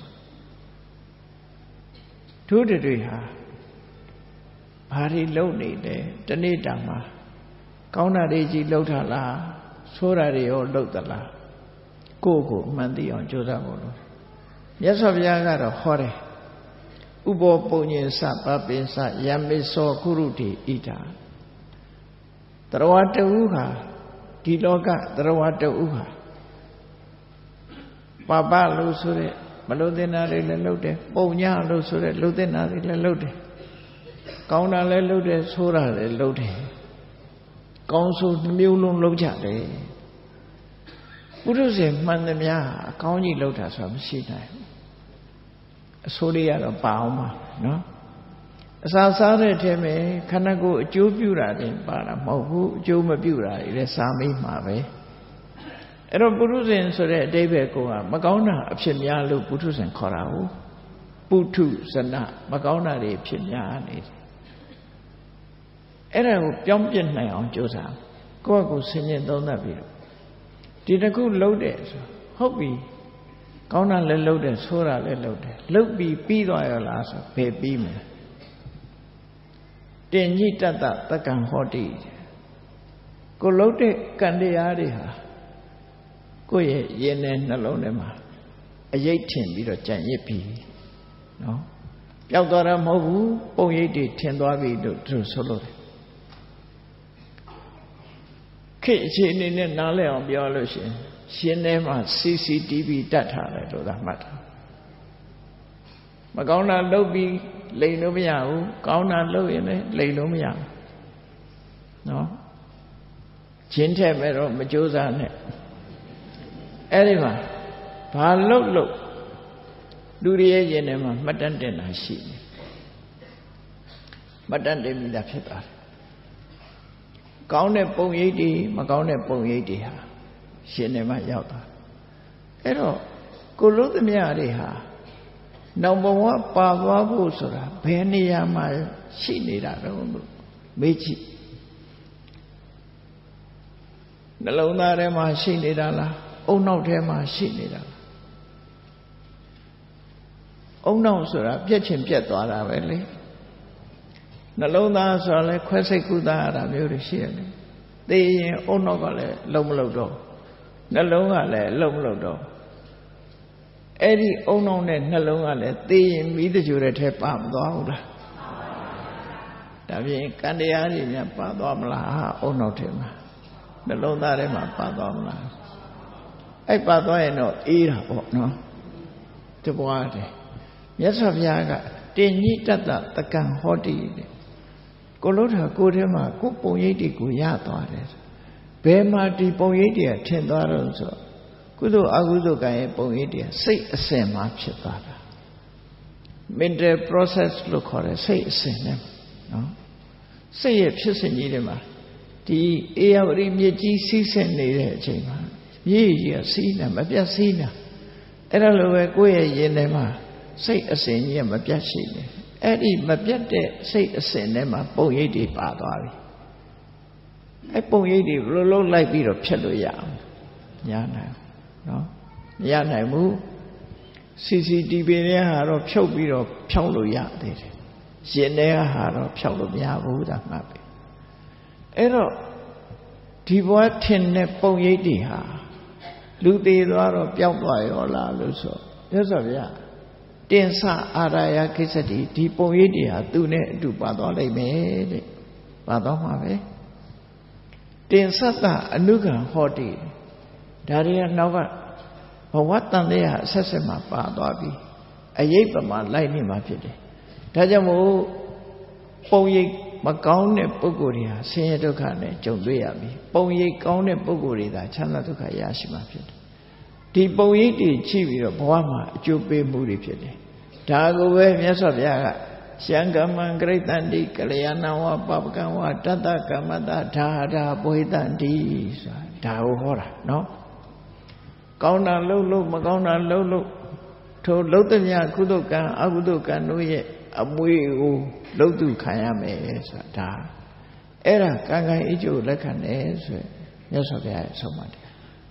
သူတွေဟာဘာတွေလုပ်နေလဲတနေ့တာမှာကောင်းတာတွေကြီးလှုပ်တာလားဆိုးတာတွေရောလှုပ်သလားကိုယ့်ကိုမှန်သိအောင်ကြိုးစားဖို့လို့မြတ်စွာဘုရားကတော့ဟောတယ်ဥပောပုံညင်စပပိစယမေသောကုရုတိဣဒာတရဝတဝုဟာဒီလောကတရဝတဝုဟာပပလို့ဆိုတဲ့မလို့တင်တာတွေလည်းလုပ်တယ်ပုံညလို့ဆိုတဲ့လို့တင်တာတွေလည်းလုပ်တယ်ကောင်းတာလည်းလုပ်တယ်ဆိုးတာလည်းလုပ်တယ်ကောင်းဆိုးနှမျိုးလုံးလုပ်ကြတယ်ပုရုษေမှန်သမျှအကောင်းကြီးလုပ်တာဆိုတာမရှိနိုင်ဘူးအဆိုးလေးကတော့ပါအောင်ပါနော်အစာစားတဲ့အထက်မှာခန္ဓာကိုယ်အကျိုးပြုတာတင်ပါတာမဟုတ်ဘူးအကျိုးမပြုတာတွေလည်းစားမိမှာပဲအဲ့တော့ပုထုဇဉ်ဆိုတဲ့အဓိပ္ပာယ်ကမကောင်းတာအဖြစ်များလို့ပုထုဇဉ်ခေါ်တာဟုတ်ပုထုဇနမကောင်းတာတွေအဖြစ်များနေတယ်အဲ့ဒါကိုပြောင်းပြစ်နိုင်အောင်ကြိုးစားကိုယ့်အကိုဆင်ញင်သုံးသပ်ပြီးတော့ဒီတစ်ခုလှုပ်တယ်ဆိုဟုတ်ပြီကောင်းတာလည်းလှုပ်တယ်ဆိုးတာလည်းလှုပ်တယ်လှုပ်ပြီးပြီးသွားရလားဆိုဘယ်ပြီးမလဲတင်ညိတတ္တတက္ကံဟောတိကိုလှုပ်တဲ့ကံတရားတွေဟာကိုယ့်ရဲ့ရင်ထဲနှလုံးထဲမှာအယိတ်ထင်ပြီးတော့ကြံ့ရစ်ပြီးနော်ပျောက်သွားတာမဟုတ်ဘူးပုံရိပ်တွေထင်သွားပြီလို့သူဆိုလို့တယ်ခေတ်အခြေအနေနဲ့နားလည်အောင်ပြောလို့ရှိရင်ရှင်ထဲမှာ စီ စီ တီ ဗီ တတ်ထားတယ်လို့သာမှတ်ထားမကောင်းတာလုပ်ပြီးလိန်လို့မရဘူးကောင်းတာလုပ်ရင်လည်းလိန်လို့မရဘူးနော်ချင်းထက်မဲ့တော့မကြိုးစားနဲ့အဲ့ဒီမှာဘာလုပ်လို့လူတွေရဲ့ရင်ထဲမှာမှတ်တမ်းတင်တာရှိတယ်မှတ်တမ်းတင်ပြီးသားဖြစ်သွားတယ်ကောင်းတဲ့ပုံရိပ်တွေမကောင်းတဲ့ပုံရိပ်တွေဟာရှင်ထဲမှာရောက်သွားအဲ့တော့ကိုလို့သမျှတွေဟာနောက်ဘဝပါသွားဖို့ဆိုတာဘယ်နေရာမှာရှိနေတာတော့လို့မေးကြည့်နှလုံးသားထဲမှာရှိနေတာလားအုံနောက်ထဲမှာရှိနေတာလားအုံနောက်ဆိုတာပြက်ချင်ပြက်သွားတာပဲလေနှလုံးသားဆိုတာလဲခွဲစိတ်ကုသရတာမျိုးတွေရှိရတယ်သိရင်အုံနောက်ကလည်းလုံးမလုံးတော့နှလုံးကလည်းလုံးမလုံးတော့အဲ့ဒီအုံနောက်နဲ့နှလုံးကလည်းသိရင်မိတကြိုတဲ့ထဲပါမသွားဘူးလားဒါပြင်ကံတရားတွေများပါသွားမလားအုံနောက်ထဲမှာနှလုံးသားထဲမှာပါသွားမလားအဲ့ပါသွားရင်တော့အေးတာပေါ့နော်တပွားတယ်မြတ်စွာဘုရားကတင်ညိတတ္တတက္ကံဟောတိတဲ့ကိုလို့တာကိုယ်ထဲမှာကိုယ်ပုံရိပ်တွေကိုရသွားတယ်ဘယ်မှာဒီပုံရိပ်တွေကထင်သွားတော့ဆိုကုသိုလ်အကုသိုလ်ကံရဲ့ပုံရိပ်တွေစိတ်အစဉ်မှာဖြစ်သွားတာ mental process လို့ခေါ်တယ်စိတ်အစဉ်နဲ့နော်စိတ်ရဲ့ဖြစ်စဉ်ကြီးတွေမှာဒီအေယဝတိမြစ်ကြီးစီးဆင်းနေတဲ့အချိန်မှာမြေကြီးကစီးနေမပြတ်စီးနေအဲ့ဒါလိုပဲကိုယ့်ရဲ့ရင်ထဲမှာစိတ်အစဉ်ကြီးကမပြတ်ရှိနေအဲ့ဒီမပြတ်တဲ့စိတ်အစဉ်ထဲမှာပုံရိပ်တွေပါသွားပြီအဲ့ပုံရိပ်တွေဘယ်လိုလုပ်လိုက်ပြီးတော့ဖြတ်လို့ရအောင်ညာနိုင်နော်မရနိုင်ဘူး စီ စီ တီ ဗီ နဲ့ဟာတော့ဖြုတ်ပြီးတော့ဖြောင်းလို့ရသေးတယ်ရင်ထဲဟာတော့ဖြောင်းလို့မရဘူးဒါမှပဲအဲ့တော့ဒီဘဝထင်တဲ့ပုံရိပ်တွေဟာလူသေးသွားတော့ပျောက်သွားရောလားလို့ဆိုရသော်ဗျာတင်စအာရယခိစ္စတိဒီပုံရိပ်တွေဟာသူနဲ့အတူပါသွားလိမ့်မယ်တဲ့ပါသွားမှာပဲတင်စတအနုကံဟောတိဒါတွေကနောက်ကဘဝတန်တဲ့အဆက်ဆက်မှာပါသွားပြီအယိတ်ပမာလိုက်နေမှာဖြစ်တယ်ဒါကြောင့်မို့ပုံရိပ်မကောင်းတဲ့ပုဂ္ဂိုလ်တွေဟာဆင်းရဲဒုက္ခနဲ့ကြုံတွေ့ရပြီပုံရိပ်ကောင်းတဲ့ပုဂ္ဂိုလ်တွေသာချမ်းသာဒုက္ခရရှိမှာဖြစ်တယ်ဒီပုံရိပ်တွေကြည့်ပြီးတော့ဘဝမှာအကျိုးပေးမှုတွေဖြစ်တယ်ဒါကိုပဲမြတ်စွာဘုရားကရှံကမ္မံဂရိတန္တိကလျာဏဝပပကံဝတတ္တကမ္မတဒါဒါပွေတန္တိဆိုတာဒါကိုဟောတာနော်ကောင်းတာလှုပ်လို့မကောင်းတာလှုပ်လို့ထိုလှုပ်တဲ့မြကုသိုလ်ကံအကုသိုလ်ကံတို့ရဲ့အမွေကိုလှုပ်သူခံရမယ်ဆိုတာဒါအဲ့ဒါကံကံအကျိုးလက်ခံတယ်ဆိုရယ်မြတ်စွာဘုရားရဲ့ဆုံးမတရား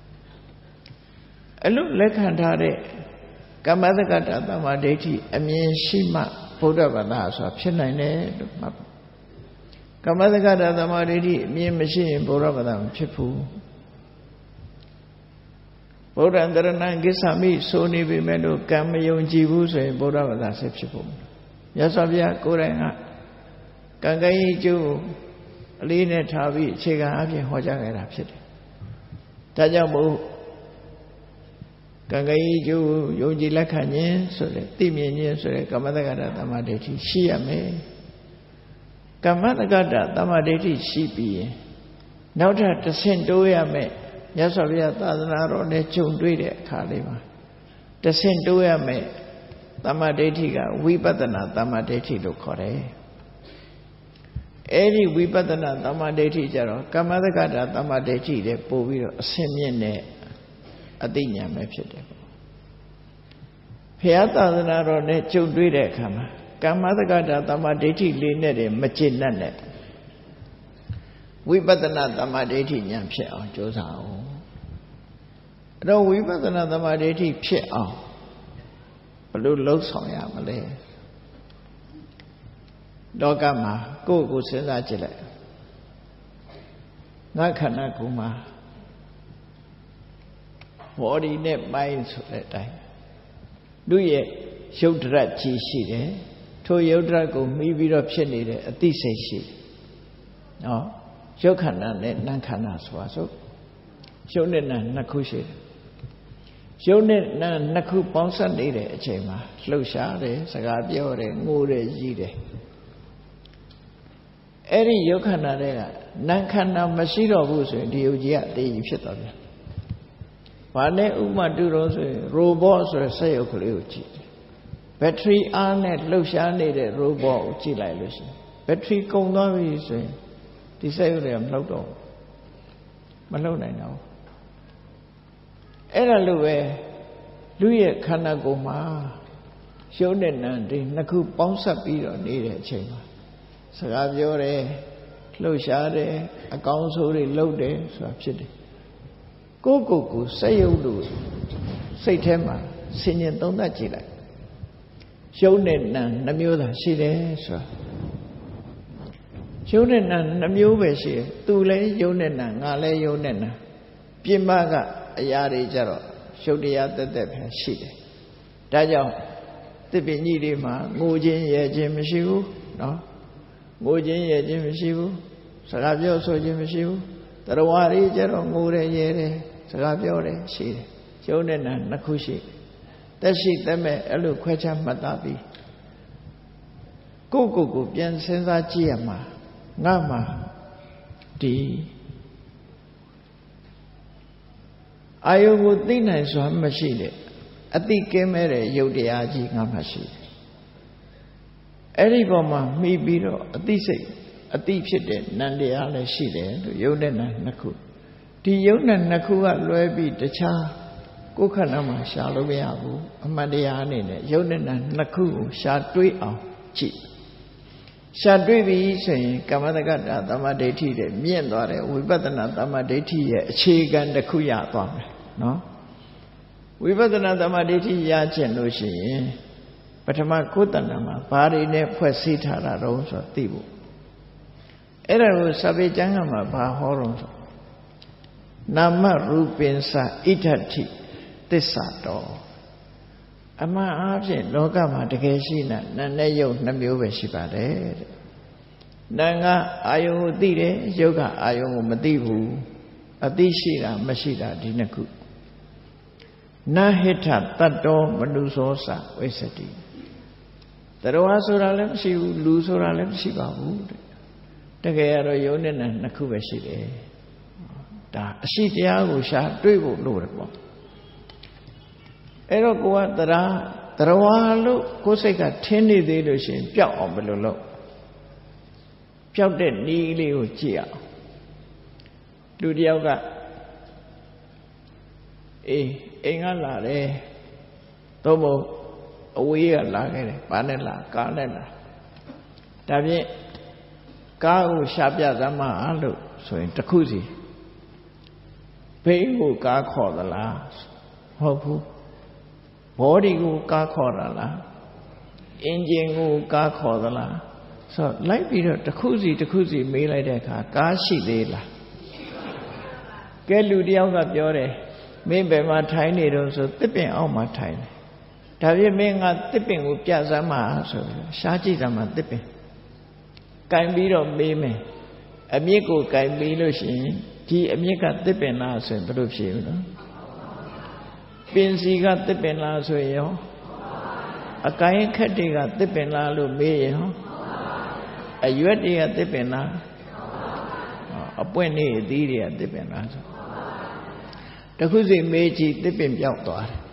အလို့လက်ခံထားတဲ့ကမ္မတက္ကတသမ္မာဒိဋ္ဌိအမြင်ရှိမှဗုဒ္ဓဘာသာဆိုတာဖြစ်နိုင်တယ်လို့မှတ်ကကမ္မသက္ကတသမာဓိဋ္ဌိအမြင်မရှိရင်ဗုဒ္ဓဘာသာမဖြစ်ဘူးဗုဒ္ဓံတရဏံကိစ္ဆာမိဆိုနေပေမဲ့လို့ကံမယုံကြည်ဘူးဆိုရင်ဗုဒ္ဓဘာသာဆက်ဖြစ်ဖို့မြတ်စွာဘုရားကိုယ်တိုင်ကကံကံဤကျိုးအလေးနဲ့ထားပြီးအခြေခံအဖြစ်ဟောကြားခဲ့တာဖြစ်တယ်ဒါကြောင့်မို့ကံကံဤကျိုးယုံကြည်လက်ခံခြင်းဆိုတဲ့သိမြင်ခြင်းဆိုတဲ့ကမ္မတက္ကတာသမ္မာဒိဋ္ဌိရှိရမယ်ကမ္မတက္ကတာသမ္မာဒိဋ္ဌိရှိပြီးရင်နောက်ထပ်တစ်ဆင့်တိုးရမယ်မြတ်စွာဘုရားသာသနာတော်နဲ့ကြုံတွေ့တဲ့အခါလေးမှာတစ်ဆင့်တိုးရမယ်သမ္မာဒိဋ္ဌိကဝိပဿနာသမ္မာဒိဋ္ဌိလို့ခေါ်တယ်အဲ့ဒီဝိပဿနာသမ္မာဒိဋ္ဌိကြတော့ကမ္မတက္ကတာသမ္မာဒိဋ္ဌိတဲ့ပို့ပြီးတော့အဆင့်မြင့်တဲ့အသိဉာဏ်ပဲဖြစ်တယ်ပေါ့ဘုရားသာသနာတော်နဲ့ကြုံတွေ့တဲ့အခါမှာကမ္မတက္ကတာသမ္မာဒိဋ္ဌိလေးနဲ့တည်းမကျင့်တတ်နဲ့ဝိပဿနာသမ္မာဒိဋ္ဌိဉာဏ်ဖြစ်အောင်ကြိုးစားအောင်အဲ့တော့ဝိပဿနာသမ္မာဒိဋ္ဌိဖြစ်အောင်ဘယ်လိုလှုပ်ဆောင်ရမလဲလောကမှာကိုယ့်ကိုယ်စဉ်းစားကြည့်လိုက်ငါခန္ဓာကိုယ်မှာ body နဲ့ mind ဆိုတဲ့အတိုင်းသူ့ရဲ့ရုပ်တရက်ကြီးရှိတယ်ထိုရုပ်တရက်ကိုမှီပြီးတော့ဖြစ်နေတဲ့အသိစိတ်ရှိတယ်နော်ရုပ်ခန္ဓာနဲ့နာမ်ခန္ဓာဆိုတာဆိုရုပ်နဲ့နာမ်နှစ်ခုရှိတယ်ရုပ်နဲ့နာမ်နှစ်ခုပေါင်းစပ်နေတဲ့အချိန်မှာလှုပ်ရှားတယ်စကားပြောတယ်ငိုတယ်ရည်တယ်အဲ့ဒီရုပ်ခန္ဓာတွေကနာမ်ခန္ဓာမရှိတော့ဘူးဆိုရင်ဒီယုတ်ကြီးကအသေးကြီးဖြစ်သွားပြန်ဘာနဲ့ဥပမာတူတော့ဆိုရင် robot ဆိုတဲ့စက်ရုပ်ကလေးကိုကြည့်ဘက်ထရီအားနဲ့လှုပ်ရှားနေတဲ့ robot ကိုကြည့်လိုက်လို့ရှိရင်ဘက်ထရီကုန်သွားပြီဆိုရင်ဒီစက်ရုပ်တွေကမလှုပ်တော့မလှုပ်နိုင်တော့အဲ့ဒါလိုပဲလူရဲ့ခန္ဓာကိုယ်မှာရုပ်နဲ့နာမ်ဒီနှစ်ခုပေါင်းစပ်ပြီးတော့နေတဲ့အချိန်မှာစကားပြောတယ်လှုပ်ရှားတယ်အကောင်းဆိုးတွေလှုပ်တယ်ဆိုတာဖြစ်တယ်ကိုယ့်ကိုယ်ကိုစက်ရုပ်လို့စိတ်ထဲမှာဆင်ញင်သုံးသပ်ကြည့်လိုက်ရုပ်နဲ့နာမ်နှမျိုးသာရှိတယ်ဆိုတာရုပ်နဲ့နာမ်နှမျိုးပဲရှိတယ်သူလည်းရုပ်နဲ့နာမ်ငါလည်းရုပ်နဲ့နာမ်ပြင်ပကအရာတွေကြတော့ရုပ်တရားတက်တက်ပဲရှိတယ်ဒါကြောင့်သစ်ပင်ကြီးတွေမှာငိုခြင်းရဲခြင်းမရှိဘူးနော်ငိုခြင်းရဲခြင်းမရှိဘူးစကားပြောဆိုခြင်းမရှိဘူးတရားဝါတွေကြတော့ငိုတယ်ရဲတယ်စကားပြောတယ်ရှိတယ်ရုပ်နဲ့နာမ်နှစ်ခုရှိတက်ရှိတက်မဲ့အဲ့လိုခွဲခြားမှတ်သားပြီးကိုယ့်ကိုယ်ကိုပြန်စဉ်းစားကြည့်ရမှာငါမှာဒီအာယုကိုသိနိုင်စွာမရှိတဲ့အတိကင်းမဲ့တဲ့ယုတ်တရားကြီးငါမှရှိတယ်အဲ့ဒီပေါ်မှာမှီပြီးတော့အတိစိတ်အတိဖြစ်တဲ့နံတရားလည်းရှိတယ်လို့ယုတ်နဲ့နံနှစ်ခုဒီယုတ်နဲ့နှစ်ခုကလွဲပြီးတခြားကိုယ်ခန္ဓာမှာရှာလို့မရဘူးအမှန်တရားအနေနဲ့ယုတ်နဲ့နံနှစ်ခုကိုရှာတွေးအောင်ကြည့်ရှာတွေးပြီးဆိုရင်ကမ္မတက္ကတာသမ္မာဒိဋ္ဌိတဲ့မြင့်သွားတဲ့ဝိပဿနာသမ္မာဒိဋ္ဌိရဲ့အခြေခံတစ်ခုရသွားမယ်နော်ဝိပဿနာသမ္မာဒိဋ္ဌိရကျင်လို့ရှိရင်ပထမကိုယ်တဏ္ဍာမှာဘာတွေနဲ့ဖွဲ့စည်းထားတာတော့ဆိုသိဖို့အဲ့ဒါကိုစာပေကျမ်းကမှာဘာဟောတော့ဆိုနာမရူပင်္စဣဋ္ဌတိသစ္စာတော်အမှန်အားဖြင့်လောကမှာတကယ်ရှိတာနာနဲ့ယုတ်နှစ်မျိုးပဲရှိပါတယ်တဲ့နာကအာယုံကိုသိတယ်ယုတ်ကအာယုံကိုမသိဘူးအသိရှိတာမရှိတာဒီနှစ်ခုနာဟိထတတ္တောမနုသောစဝိသတိတရားဆိုတာလည်းမရှိဘူးလူဆိုတာလည်းမရှိပါဘူးတဲ့တကယ်ရတော့ယုံနဲ့နှစ်ခုပဲရှိတယ်ဒါအရှိတရားကိုရှာတွေးဖို့လိုတယ်ပေါ့အဲ့တော့ကိုကတရားတရားလို့ကိုယ်စိတ်ကထင်းနေသေးလို့ရှိရင်ပျောက်အောင်ဘယ်လိုလုပ်ပျောက်တဲ့နည်းလေးကိုကြည့်အောင်လူတယောက်ကအေးအိမ်ကလာတယ်သို့မဟုတ်အဝေးကလာခဲ့တယ်ဘာနဲ့လာကားနဲ့လာဒါဖြင့်ကားကိုရှာပြသမှာလို့ဆိုရင်တစ်ခုစီဘေးကိုကားခေါ်သလားမဟုတ်ဘူးဘောဒီကိုကားခေါ်တာလားအင်ဂျင်ကိုကားခေါ်သလားဆိုလိုက်ပြီးတော့တစ်ခုစီတစ်ခုစီမေးလိုက်တဲ့အခါကားရှိသေးလားကဲလူတယောက်ကပြောတယ်မင်းဘယ်မှာထိုင်နေတော့ဆိုတစ်ပင်အောက်မှာထိုင်တယ်ဒါဖြင့်မင်းကတစ်ပင်ကိုပြစမ်းမှာဆိုရှားကြည့်စမ်းမှာတစ်ပင်ကင်ပြီးတော့မေးမယ်အမြစ်ကိုကင်ပြီးလို့ရှိရင်ဒီအမြစ်ကတစ်ပင်လားဆိုရင်ဘယ်လိုဖြေမလဲပင်စီကတစ်ပင်လားဆိုရင်ရောအကိုင်းခက်တွေကတစ်ပင်လားလို့မေးရင်ဟောအရွက်တွေကတစ်ပင်လားအပွင့်နေအသီးတွေကတစ်ပင်လားဆိုတခုစီမေးကြည့်တစ်ပင်ပြောက်သွားတယ်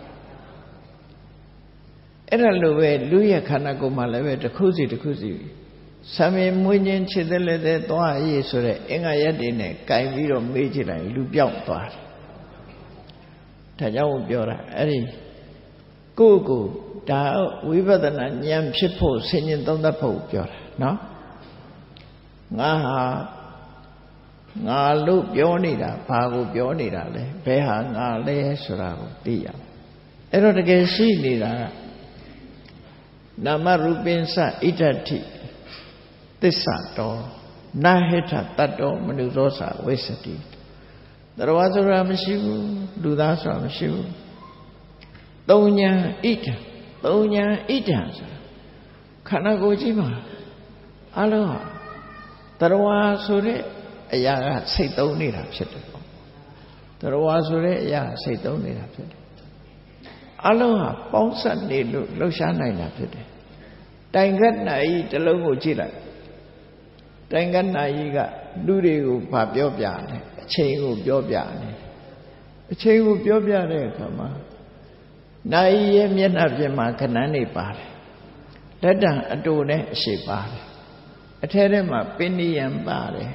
အဲ့ဒါလိုပဲလူရဲ့ခန္ဓာကိုယ်မှာလည်းပဲတခုစီတခုစီဆံမြင်မွေးခြင်းခြေသက်လက်သက်သွားရည်ဆိုတဲ့အင်္ဂါရက်တွေနဲ့ကင်ပြီးတော့မေးကြည့်လိုက်လူပြောက်သွားတယ်ဒါကြောင့်ပြောတာအဲ့ဒီကိုယ့်ကိုဒါဝိပဿနာဉာဏ်ဖြစ်ဖို့ဆင်ញင်သုံးသပ်ဖို့ပြောတာနော်ငါဟာငါလို့ပြောနေတာဘာကိုပြောနေတာလဲဘယ်ဟာငါလဲဆိုတာကိုသိရအောင်အဲ့တော့တကယ်ရှိနေတာကနာမရူပင်းစဣဋ္ဌတိသစ္စာတော်နာဟိထတတ္တောမနုသောစာဝိသတိတရားဆိုတာမရှိဘူးလူသားဆိုတာမရှိဘူးသုံးညာဣဋ္ဌသုံးညာဣဋ္ဌဆိုတာခန္ဓာကိုယ်ကြီးမှာအလုံးဟာတရားဆိုတဲ့အရာကစိတ်သုံးနေတာဖြစ်တယ်ပေါ့တရားဆိုတဲ့အရာစိတ်သုံးနေတာဖြစ်တယ်အလုံးဟာပေါင်းစပ်နေလို့လှုပ်ရှားနိုင်တာဖြစ်တယ်တိုင်ကတ်နာကြီးတစ်လုံးကိုကြည့်လိုက်တိုင်ကတ်နာကြီးကလူတွေကိုဗာပြောပြတယ်အချိန်ကိုပြောပြတယ်အချိန်ကိုပြောပြတဲ့အခါမှာနာကြီးရဲ့မျက်နှာပြင်မှာခဏန်းနေပါတယ်လက်တံအတူနဲ့အရှိပါတယ်အထဲထဲမှာပင်နိယံပါတယ်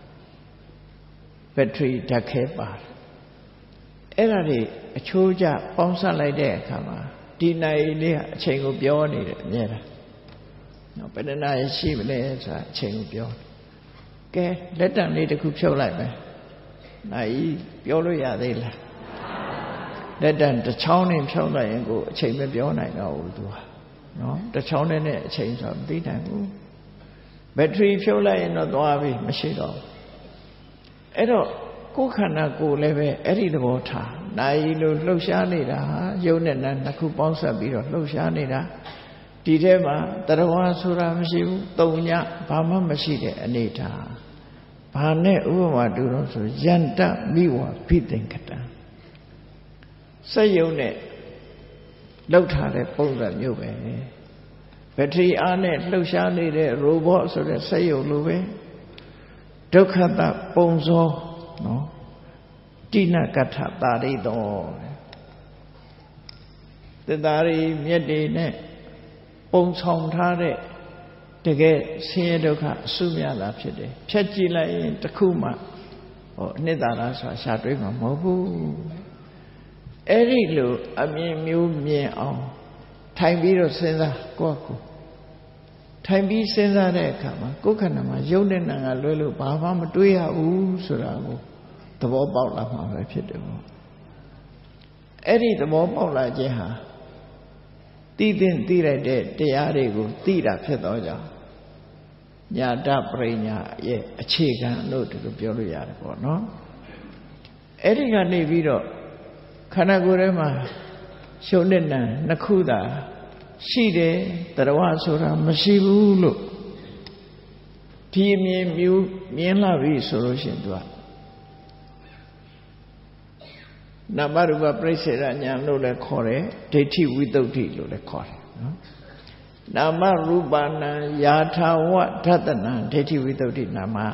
ဘက်ထရီဓာတ်ခဲပါတယ်အဲ့ဒါတွေအချိုးကျပေါင်းစပ်လိုက်တဲ့အခါမှာဒီနိုင်လေးကအချိန်ကိုပြောနေတယ်အမြဲတမ်းနော်ဘယ်နှနာရရှိမလဲဆိုတာအချိန်ကိုပြောကဲလက်တံလေးတစ်ခုဖြုတ်လိုက်မယ်နိုင်ပြောလို့ရသေးလားလက်တံတစ်ချောင်းနဲ့ဖြုတ်လိုက်ရင်ကိုအချိန်မပြောနိုင်တော့ဘူးသူဟာနော်တစ်ချောင်းနဲ့အချိန်ဆိုမသိနိုင်ဘူးဘက်ထရီဖြုတ်လိုက်ရင်တော့သွားပြီမရှိတော့အဲ့တော့ကိုယ်ခန္ဓာကိုယ်လည်းပဲအဲ့ဒီသဘောထားနိုင်လို့လှုပ်ရှားနေတာယုံနဲ့နာနှစ်ခုပေါင်းစပ်ပြီးတော့လှုပ်ရှားနေတာဒီထဲမှာတရားဆိုတာမရှိဘူးတုံညဘာမှမရှိတဲ့အနေထားဘာနဲ့ဥပမာတူတော့ဆိုယန္တမိဝဖိသင်္ကတံစက်ယုံနဲ့လှုပ်ထားတဲ့ပုံစံမျိုးပဲဘက်ထရီအားနဲ့လှုပ်ရှားနေတဲ့ robot ဆိုတဲ့စက်ယုံလိုပဲဒုက္ခတပုံစောနော်တိနကထတာရိတောသတ္တာရိမြတ်တွေနဲ့ပုံဆောင်ထားတဲ့တကယ်ဆင်းရဲဒုက္ခအစုမြတာဖြစ်တယ်ဖြတ်ကြည့်လိုက်ရင်တစ်ခုမှဟောအနှစ်သာရဆိုတာရှားတွေးမှာမဟုတ်ဘူးအဲ့ဒီလိုအမြင်မျိုးမြင်အောင်ထိုင်ပြီးတော့စဉ်းစားကိုယ့်ကိုထိုင်ပြီးစဉ်းစားတဲ့အခါမှာကိုယ်ခန္ဓာမှာယုံတဲ့နာကလွဲလို့ဘာမှမတွေးရဘူးဆိုတာကိုသဘောပေါက်လာမှာပဲဖြစ်တယ်ပေါ့အဲ့ဒီသဘောပေါက်လာခြင်းဟာသိသိသိလိုက်တဲ့တရားတွေကိုသိတာဖြစ်တော့ကြောင့်ညာတပရိညာရဲ့အခြေခံလို့ဒီလိုပြောလို့ရတယ်ပေါ့နော်အဲ့ဒီကနေပြီးတော့ခန္ဓာကိုယ်ထဲမှာရှုံနဲ့နံနှစ်ခုသာရှိတယ်တရားဆိုတာမရှိဘူးလို့ဒီအမြင်မျိုးမြင်လာပြီဆိုလို့ရှိရင်သူကနာမရူပပြိစ္ဆေရဉာဏ်လို့လည်းခေါ်တယ်ဒိဋ္ဌိဝိသုဒ္ဓိလို့လည်းခေါ်တယ်နော်နာမရူပနာယာထာဝဓတနာဒိဋ္ဌိဝိသုဒ္ဓိနာမ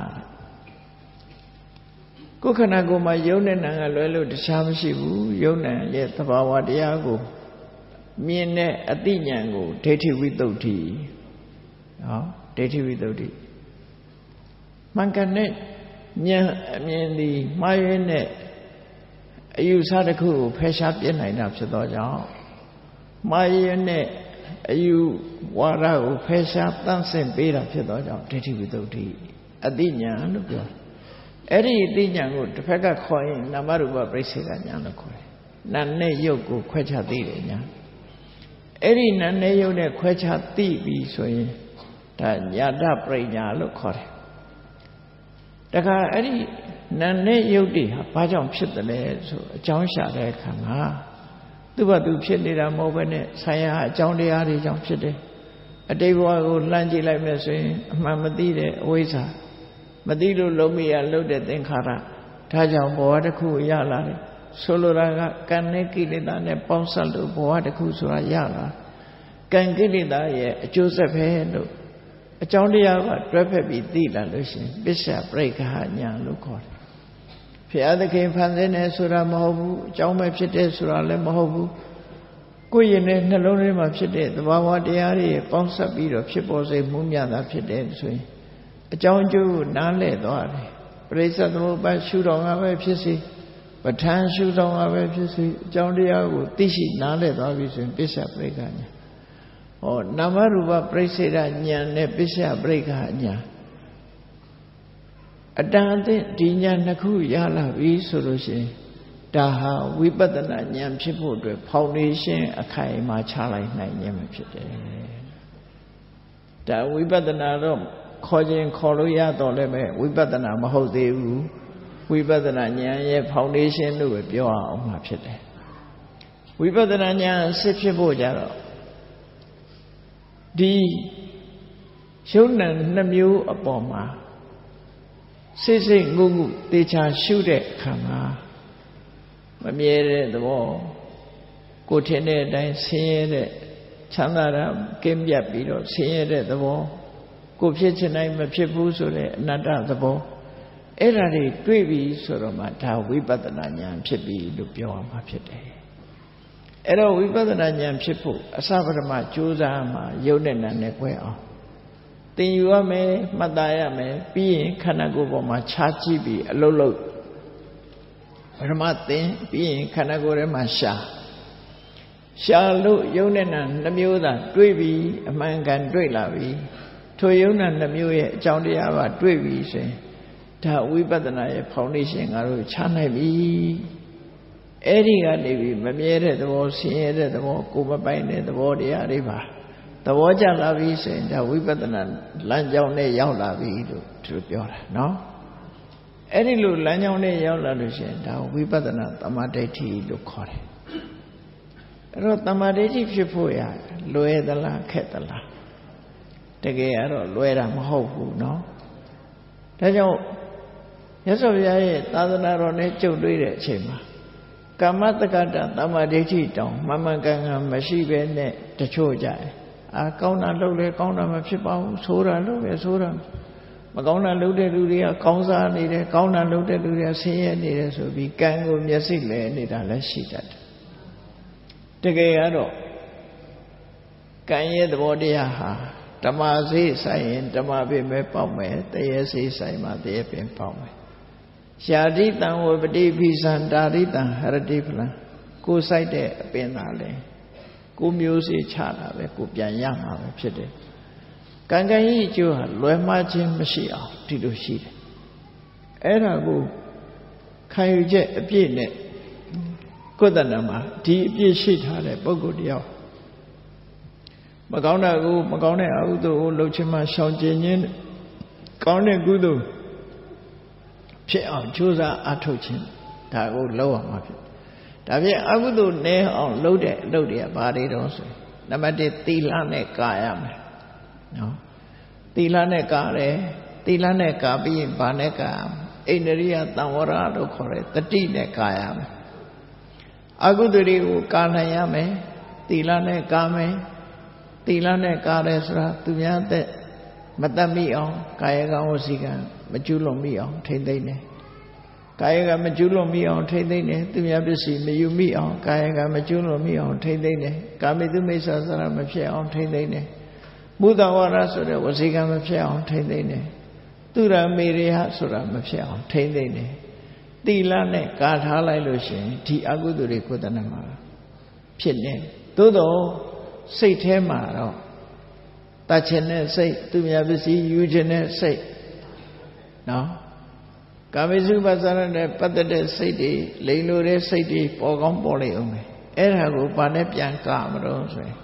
ကိုယ်ခန္ဓာကိုယ်မှာယုံနဲ့နာကလွဲလို့တခြားမရှိဘူးယုံနဲ့ရဲ့သဘာဝတရားကိုမြင်တဲ့အသိဉာဏ်ကိုဒိဋ္ဌိဝိသုဒ္ဓိနော်ဒိဋ္ဌိဝိသုဒ္ဓိမှန်ကန်တဲ့ဉာဏ်အမြင်ဒီမှားယွင်းတဲ့အယူဆတစ်ခုကိုဖယ်ရှားပြနိုင်တာဖြစ်သောကြောင့်မှားယွင်းတဲ့အယူဝါဒကိုဖယ်ရှားတန့်စင်ပေးတာဖြစ်သောကြောင့်ဒိဋ္ဌိဝိသုဒ္ဓိအသိဉာဏ်လို့ပြောအဲ့ဒီအသိဉာဏ်ကိုတစ်ဖက်ကခေါ်ရင်နာမရူပပြိစ္ဆေကဉာဏ်လို့ခေါ်တယ်နာနဲ့ရုပ်ကိုခွဲခြားသိတယ်ညာအဲ့ဒီနာနဲ့ရုပ်နဲ့ခွဲခြားသိပြီဆိုရင်ဒါညာတပရိညာလို့ခေါ်တယ်တခါအဲ့ဒီနာနဲ့ယုတ်တိဟာဘာကြောင့်ဖြစ်တယ်လဲဆိုအကြောင်းရှာတဲ့အခါမှာသူ့ဘာသူဖြစ်နေတာမဟုတ်ဘဲနဲ့ဆိုင်ရာအကြောင်းတရားတွေကြောင့်ဖြစ်တယ်အတိတ်ဘဝကိုလှမ်းကြည့်လိုက်မယ်ဆိုရင်အမှန်မသိတဲ့အဝိဇ္ဇာမသိလို့လုံးမရလို့တဲ့သင်္ခါရဒါကြောင့်ဘဝတစ်ခုရလာတယ်ဆိုလိုတာကကံနဲ့ကိလေသာနဲ့ပေါင်းစပ်လို့ဘဝတစ်ခုဆိုတာရလာကံကိလေသာရဲ့အကျိုးဆက်ပဲလို့အကြောင်းတရားကတွဲဖက်ပြီးသိလာလို့ရှိရင်ပစ္စယပရိက္ခဉာဏ်လို့ခေါ်တယ်ဘုရားသခင်ဖန်ဆင်းတယ်ဆိုတာမဟုတ်ဘူးအကြောင်းပဲဖြစ်တယ်ဆိုတာလည်းမဟုတ်ဘူးကိုယ်ရင်နဲ့နှလုံးထဲမှာဖြစ်တဲ့သဘာဝတရားတွေပေါင်းစပ်ပြီးတော့ဖြစ်ပေါ်စေမှုများတာဖြစ်တယ်ဆိုရင်အကြောင်းအကျိုးကိုနားလည်သွားတယ်ပရိစ္ဆေသမုပ္ပါရှုတော်ကပဲဖြစ်စေပဋ္ဌာန်းရှုတော်ကပဲဖြစ်စေအကြောင်းတရားကိုသိရှိနားလည်သွားပြီဆိုရင်ပစ္စယပရိက္ခဉာဏ်ဟောနာမရူပပရိစ္ဆေဒဉာဏ်နဲ့ပစ္စယပရိက္ခဉာဏ်အတန်အသင့်ဒီဉာဏ်နှစ်ခုရလာပြီဆိုလို့ရှိရင်ဒါဟာဝိပဿနာဉာဏ်ဖြစ်ဖို့အတွက်ဖောင်ဒေးရှင်းအခိုင်အမာချလိုက်နိုင်ခြင်းပဲဖြစ်တယ်ဒါဝိပဿနာတော့ခေါ်ခြင်းခေါ်လို့ရတော့လည်းပဲဝိပဿနာမဟုတ်သေးဘူးဝိပဿနာဉာဏ်ရဲ့ဖောင်ဒေးရှင်းလို့ပဲပြောအောင်မှာဖြစ်တယ်ဝိပဿနာဉာဏ်အစစ်ဖြစ်ဖို့ကြတော့ဒီယုံနာနှစ်မျိုးအပေါ်မှာစိတ်စိတ်ငုံငုတေချာရှုတဲ့အခါမှာမမြဲတဲ့သဘောကိုထင်တဲ့အတိုင်းဆင်းရဲတဲ့ချမ်းသာတာကင်းပြတ်ပြီးတော့ဆင်းရဲတဲ့သဘောကိုဖြစ်ချင်တိုင်းမဖြစ်ဘူးဆိုတဲ့အနတ္တသဘောအဲ့ဒါတွေတွေ့ပြီဆိုတော့မှဒါဝိပဿနာဉာဏ်ဖြစ်ပြီလို့ပြောရမှာဖြစ်တယ်အဲ့တော့ဝိပဿနာဉာဏ်ဖြစ်ဖို့အစပထမကြိုးစားမှယုံနဲ့နာနဲ့꿰အောင်သင်ယူရမယ်မှတ်သားရမယ်ပြီးရင်ခန္ဓာကိုယ်ပေါ်မှာခြားကြည့်ပြီးအလုံးလုံးပထမသင်ပြီးရင်ခန္ဓာကိုယ်ထဲမှာရှာရှာလို့ယုံနဲ့နာနှမျိုးသာတွေ့ပြီးအမှန်ကန်တွေ့လာပြီထိုယုံနာနှမျိုးရဲ့အကြောင်းတရားပါတွေ့ပြီဆိုရင်ဒါဝိပဿနာရဲ့ဖောင်ဒေးရှင်းငါတို့ချနိုင်ပြီအဲ့ဒီကနေပြီးမမြဲတဲ့သဘောဆင်းရဲတဲ့သဘောကိုယ်မပိုင်တဲ့သဘောတရားတွေပါသဘောကျလာပြီဆိုရင်ဒါဝိပဿနာလမ်းကြောင်းနဲ့ရောက်လာပြီလို့သူပြောတာနော်အဲ့ဒီလိုလမ်းကြောင်းနဲ့ရောက်လာလို့ရှိရင်ဒါဝိပဿနာသမ္မာဒိဋ္ဌိလို့ခေါ်တယ်အဲ့တော့သမ္မာဒိဋ္ဌိဖြစ်ဖို့ရလွယ်သလားခက်သလားတကယ်ကတော့လွယ်တာမဟုတ်ဘူးနော်ဒါကြောင့်မြတ်စွာဘုရားရဲ့သာသနာတော်နဲ့ကြုံတွေ့တဲ့အချိန်မှာကာမတက္ကတသမ္မာဒိဋ္ဌိတောင်မှန်မှန်ကန်ကန်မရှိဘဲနဲ့တချို့ကြတယ်အာကောင်းတာလုပ်လေကောင်းတာမဖြစ်ပါဘူးဆိုးတာလုပ်လေဆိုးတာမကောင်းတာလုပ်တဲ့လူတွေကကောင်းစားနေတယ်ကောင်းတာလုပ်တဲ့လူတွေကဆင်းရဲနေတယ်ဆိုပြီးကံကိုမျက်စိလဲနေတာလည်းရှိတတ်တယ်တကယ်ကတော့ကံရဲ့သဘောတရားဟာဓမ္မစေဆိုင်ရင်ဓမ္မပင်ပဲပေါက်မယ်တရေစေဆိုင်မှာတရေပင်ပေါက်မယ်ရှာတိတံဝပတိပိသံတာရိတံဟရတိဖလံကိုယ်ဆိုင်တဲ့အပင်သာလဲကိုမျိုးစေချတာပဲကိုပြန်ရမှာပဲဖြစ်တယ်ကံကံဤအကျိုးဟာလွယ်မှားခြင်းမရှိအောင်ဒီလိုရှိတယ်အဲ့ဒါကိုခံယူချက်အပြည့်နဲ့ကိုယ်တဏ္ဍာမှာဒီအပြည့်ရှိထားတဲ့ပုဂ္ဂိုလ်တယောက်မကောင်းတာကိုမကောင်းတဲ့အကုသိုလ်ကိုလှုပ်ခြင်းမှရှောင်ကျဉ်ခြင်းကောင်းတဲ့ကုသိုလ်ဖြစ်အောင်ကြိုးစားအားထုတ်ခြင်းဒါကိုလုပ်ရမှာဖြစ်ဒါဖြင့်အကုသိုလ်နည်းအောင်လုပ်တဲ့အလုပ်တွေကဘာတွေတော့ဆိုနံပါတ်တစ်သီလနဲ့ကာရမယ်နော်သီလနဲ့ကာတယ်သီလနဲ့ကာပြီးရင်ဘာနဲ့ကာအိန္ဒြိယသံဝရလို့ခေါ်တယ်တတိနဲ့ကာရမယ်အကုသိုလ်တွေကိုကာနိုင်ရမယ်သီလနဲ့ကာမယ်သီလနဲ့ကာတယ်ဆိုတာသူများတဲ့မတတ်မိအောင်ကာယကံဝစီကံမကျူးလွန်မိအောင်ထိမ့်သိမ့်တယ်ကာယကမကျူးလွန်မိအောင်ထိမ့်သိမ့်တယ်သူများပစ္စည်းမယူမိအောင်ကာယကမကျူးလွန်မိအောင်ထိမ့်သိမ့်တယ်ကာမိတုမိစ္ဆာစရမဖြစ်အောင်ထိမ့်သိမ့်တယ်မုဒ္ဒဝါဒဆိုတဲ့ဝစီကံမဖြစ်အောင်ထိမ့်သိမ့်တယ်သူရမေရိယဆိုတာမဖြစ်အောင်ထိမ့်သိမ့်တယ်သီလနဲ့ကာထားလိုက်လို့ရှိရင်ဒီအကုသိုလ်တွေကိုယ်တဏ္ဍမှာဖြစ်နေသို့တော့စိတ်ထဲမှာတော့တတ်ခြင်းနဲ့စိတ်သူများပစ္စည်းယူခြင်းနဲ့စိတ်နော်ကာမိစုပ္ပဇ္ဇရနဲ့ပတ်သက်တဲ့စိတ်တွေလိမ်လို့တဲ့စိတ်တွေပေါ်ကောင်းပေါ်လိမ့်အောင်မယ်အဲ့ဒါကိုဘာနဲ့ပြန်ကမလို့ဆိုရင်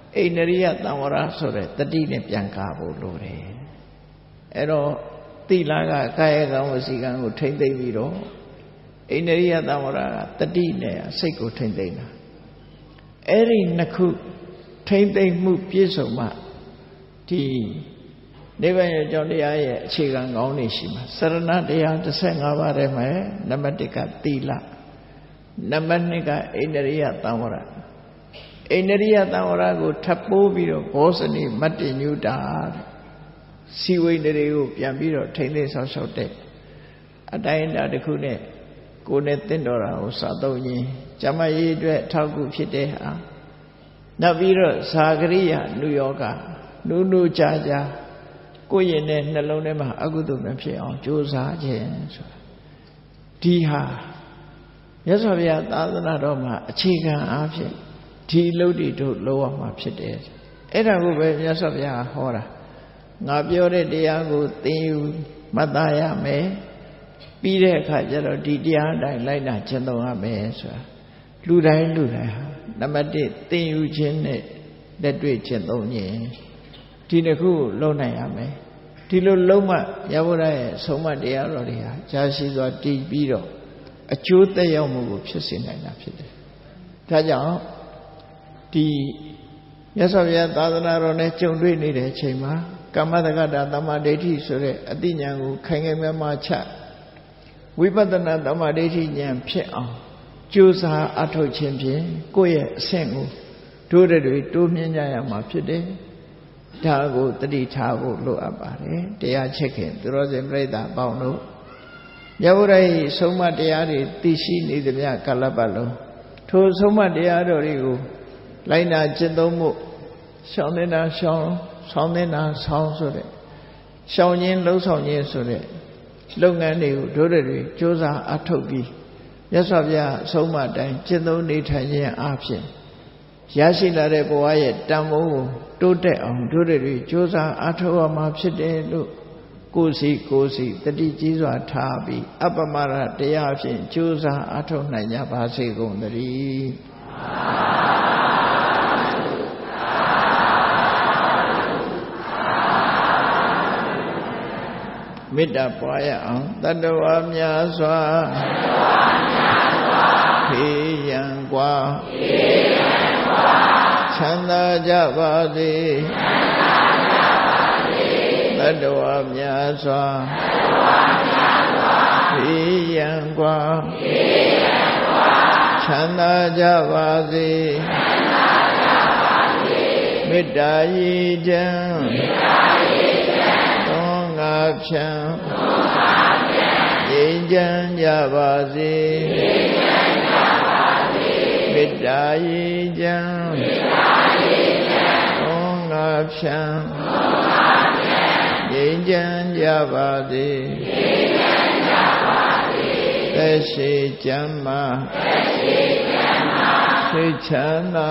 အိန္ဒရိယသံဝရဆိုတဲ့တတိနဲ့ပြန်ကားဖို့လိုတယ်အဲ့တော့သီလကကာယကံဝစီကံကိုထိမ့်သိမ့်ပြီးတော့အိန္ဒရိယသံဝရကတတိနဲ့စိတ်ကိုထိမ့်သိမ့်တာအဲ့ဒီနှစ်ခုထိမ့်သိမ့်မှုပြည့်စုံမှဒီနိဗ္ဗာန်ရဲ့ကြောင့်တရားရဲ့အခြေခံကောင်းနေရှိမှာစရဏတရား၁၅ပါးထဲမှာနံပါတ်၁ကသီလနံပါတ်၂ကအိန္ဒရိယသံဝရအိန္ဒရိယသံဝရကိုထပ်ပိုးပြီးတော့ဘောဇနိမတ္တညုတာစီဝိန္ဒတွေကိုပြန်ပြီးတော့ထိမ့်သိမ့်ဆောက်ရှောက်တဲ့အတိုင်းအတာတစ်ခုနဲ့ကိုယ်နဲ့တင့်တော်တာကိုစာသုံးရင်းဇမရေးအတွက်ထောက်ကူဖြစ်တဲ့ဟာနောက်ပြီးတော့ဇာကရိယနုယောဂနုနုကြာကြာကိုယ့်ရင်နဲ့နှလုံးထဲမှာအကုသိုလ်မဖြစ်အောင်ကြိုးစားခြင်းဆိုတာဒီဟာမြတ်စွာဘုရားသာသနာတော်မှာအခြေခံအားဖြင့်ဒီအလုပ်တွေတို့လုပ်ရမှာဖြစ်တယ်အဲ့ဒါကိုပဲမြတ်စွာဘုရားဟောတာငါပြောတဲ့တရားကိုသင်ယူမှတ်သားရမယ်ပြီးတဲ့အခါကျတော့ဒီတရားအတိုင်းလိုက်နာကျင့်သုံးရမယ်ဆိုတာလူတိုင်းလူတိုင်းဟာနံပါတ်၁သင်ယူခြင်းနဲ့လက်တွေ့ကျင့်သုံးခြင်းဒီတစ်ခုလုံးနိုင်ရမယ်ဒီလိုလုံးမရဘုရားရဲ့ဆုံးမတရားတော်တွေဟာကြာရှည်စွာတည်ပြီးတော့အကျိုးသက်ရောက်မှုကိုဖြစ်စေနိုင်တာဖြစ်တယ်ဒါကြောင့်ဒီမြတ်စွာဘုရားသာသနာတော်နဲ့ကြုံတွေ့နေတဲ့အချိန်မှာကမ္မတက္ကတာသမ္မာဒိဋ္ဌိဆိုတဲ့အသိဉာဏ်ကိုခိုင်ခိုင်မာမာချဝိပဿနာသမ္မာဒိဋ္ဌိဉာဏ်ဖြစ်အောင်ကြိုးစားအထောက်ခြင်းဖြင့်ကိုယ့်ရဲ့အဆင့်ကိုတို့တွေတိုးမြင့်ကြရမှာဖြစ်တယ်ဒါကိုတတိထားဖို့လိုအပ်ပါတယ်တရားချက်ခင်သူတော်စင်ပြိဿပေါင်းတို့မြတ်ဗုဒ္ဓရဲ့ဆုံးမတရားတွေသိရှိနေသမျှကာလပတ်လုံးထိုဆုံးမတရားတော်တွေကိုလိုက်နာကျင့်သုံးမှုရှောင်နေတာရှောင်ဆောင်နေတာဆောင်ဆိုတဲ့ရှောင်ခြင်းလှုပ်ဆောင်ခြင်းဆိုတဲ့လုပ်ငန်းတွေကိုတို့တွေကြိုးစားအထောက်ပြီးမြတ်စွာဘုရားအဆုံးအမတိုင်းကျင့်သုံးနေထိုင်ခြင်းအပြင်ရရှိလာတဲ့ဘဝရဲ့တန်ဖိုးကိုတိုးတက်အောင်တို့တွေကြိုးစားအထောက်အမှာဖြစ်တယ်လို့ကိုယ်စီကိုယ်စီတတိကြီးစွာထားပြီးအပ္ပမရတရားဖြင့်ကြိုးစားအထောက်နိုင်ကြပါစေကုန်သတည်းမေတ္တာပွားရအောင်တတ္တဝါများစွာဖေးရန်กว่าချမ်းသာကြပါစေတတ္တဝါများစွာဖေးရန်กว่าချမ်းသာကြပါစေမေတ္တာရည်ချမ်းငါဖြံငြိမ်းချမ်းကြပါစေမေတ္တာရည်ချမ်းသောငါဖြံငြိမ်းချမ်းကြပါစေသက်ရှိကျမ်းမာစိတ်ချမ်းသာ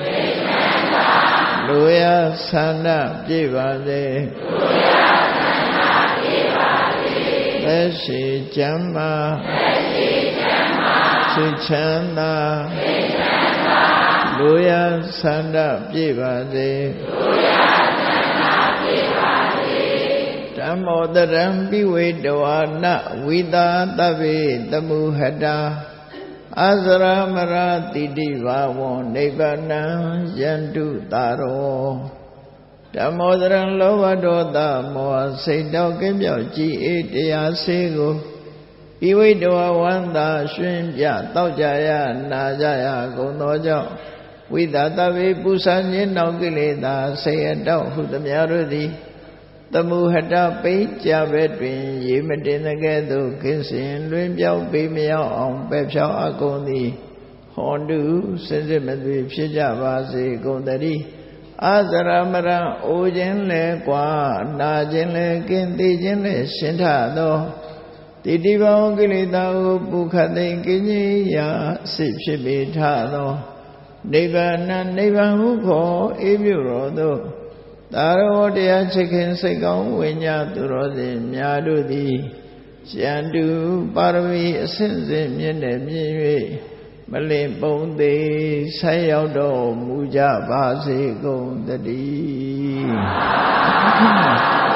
လူရဆန္ဒပြည့်ပါစေသက်ရှိကျမ်းမာစိတ်ချမ်းသာလူရဆန္ဒပြည့်ပါစေဓမ္မောတရံပိဝေတဝါနဝိသာတဗ္ဗေတမုဟတာအစရမရတိတိဘာဝောနိဗ္ဗာနံယန္တုတာရောဓမ္မောတရံလောဘဒေါသမောဟစိတ်တောက်ကင်းပြောက်ကြည်အေးတရားစေကိုဤဝိတဝဝန္တာရွှင်ပြတောက်ကြရနာကြရကုန်သောကြောင့်ဝိသတဗ္ဗေပူဇာခြင်းနောင်ကိလေသာဆေယတောက်ဟုသမျှတို့သည်သမုဟတပိတ်ကြပဲတွင်ရေမတင်တဲ့ကဲ့သို့ခင်းစင်လွင်ပြောက်ပေမရောက်အောင်ပဲ့ဖြောက်အကုန်သည်ဟောတုစင်စစ်မသွေဖြစ်ကြပါစေကုန်တည်းအစရမရအိုခြင်းလဲกว่าနာခြင်းလဲကင်းသိခြင်းလဲရှင်းထသောတိတိဘောကိလေသာကိုပုခတ်သိကင်းကြီးရာစိတ်ဖြစ်ပေထသောနိဗ္ဗာန်နိဗ္ဗာန်ဟုခေါ်အေးမြတော်သို့သာရောတရားချစ်ခင်စိတ်ကောင်းဝိညာသူတော်စင်များတို့သည်ရန်တုပါရမီအစဉ်စဉ်မြင့်တဲ့မြင့်၍မလင်ပုံသေးဆက်ရောက်တော်မူကြပါစေကုန်တည်း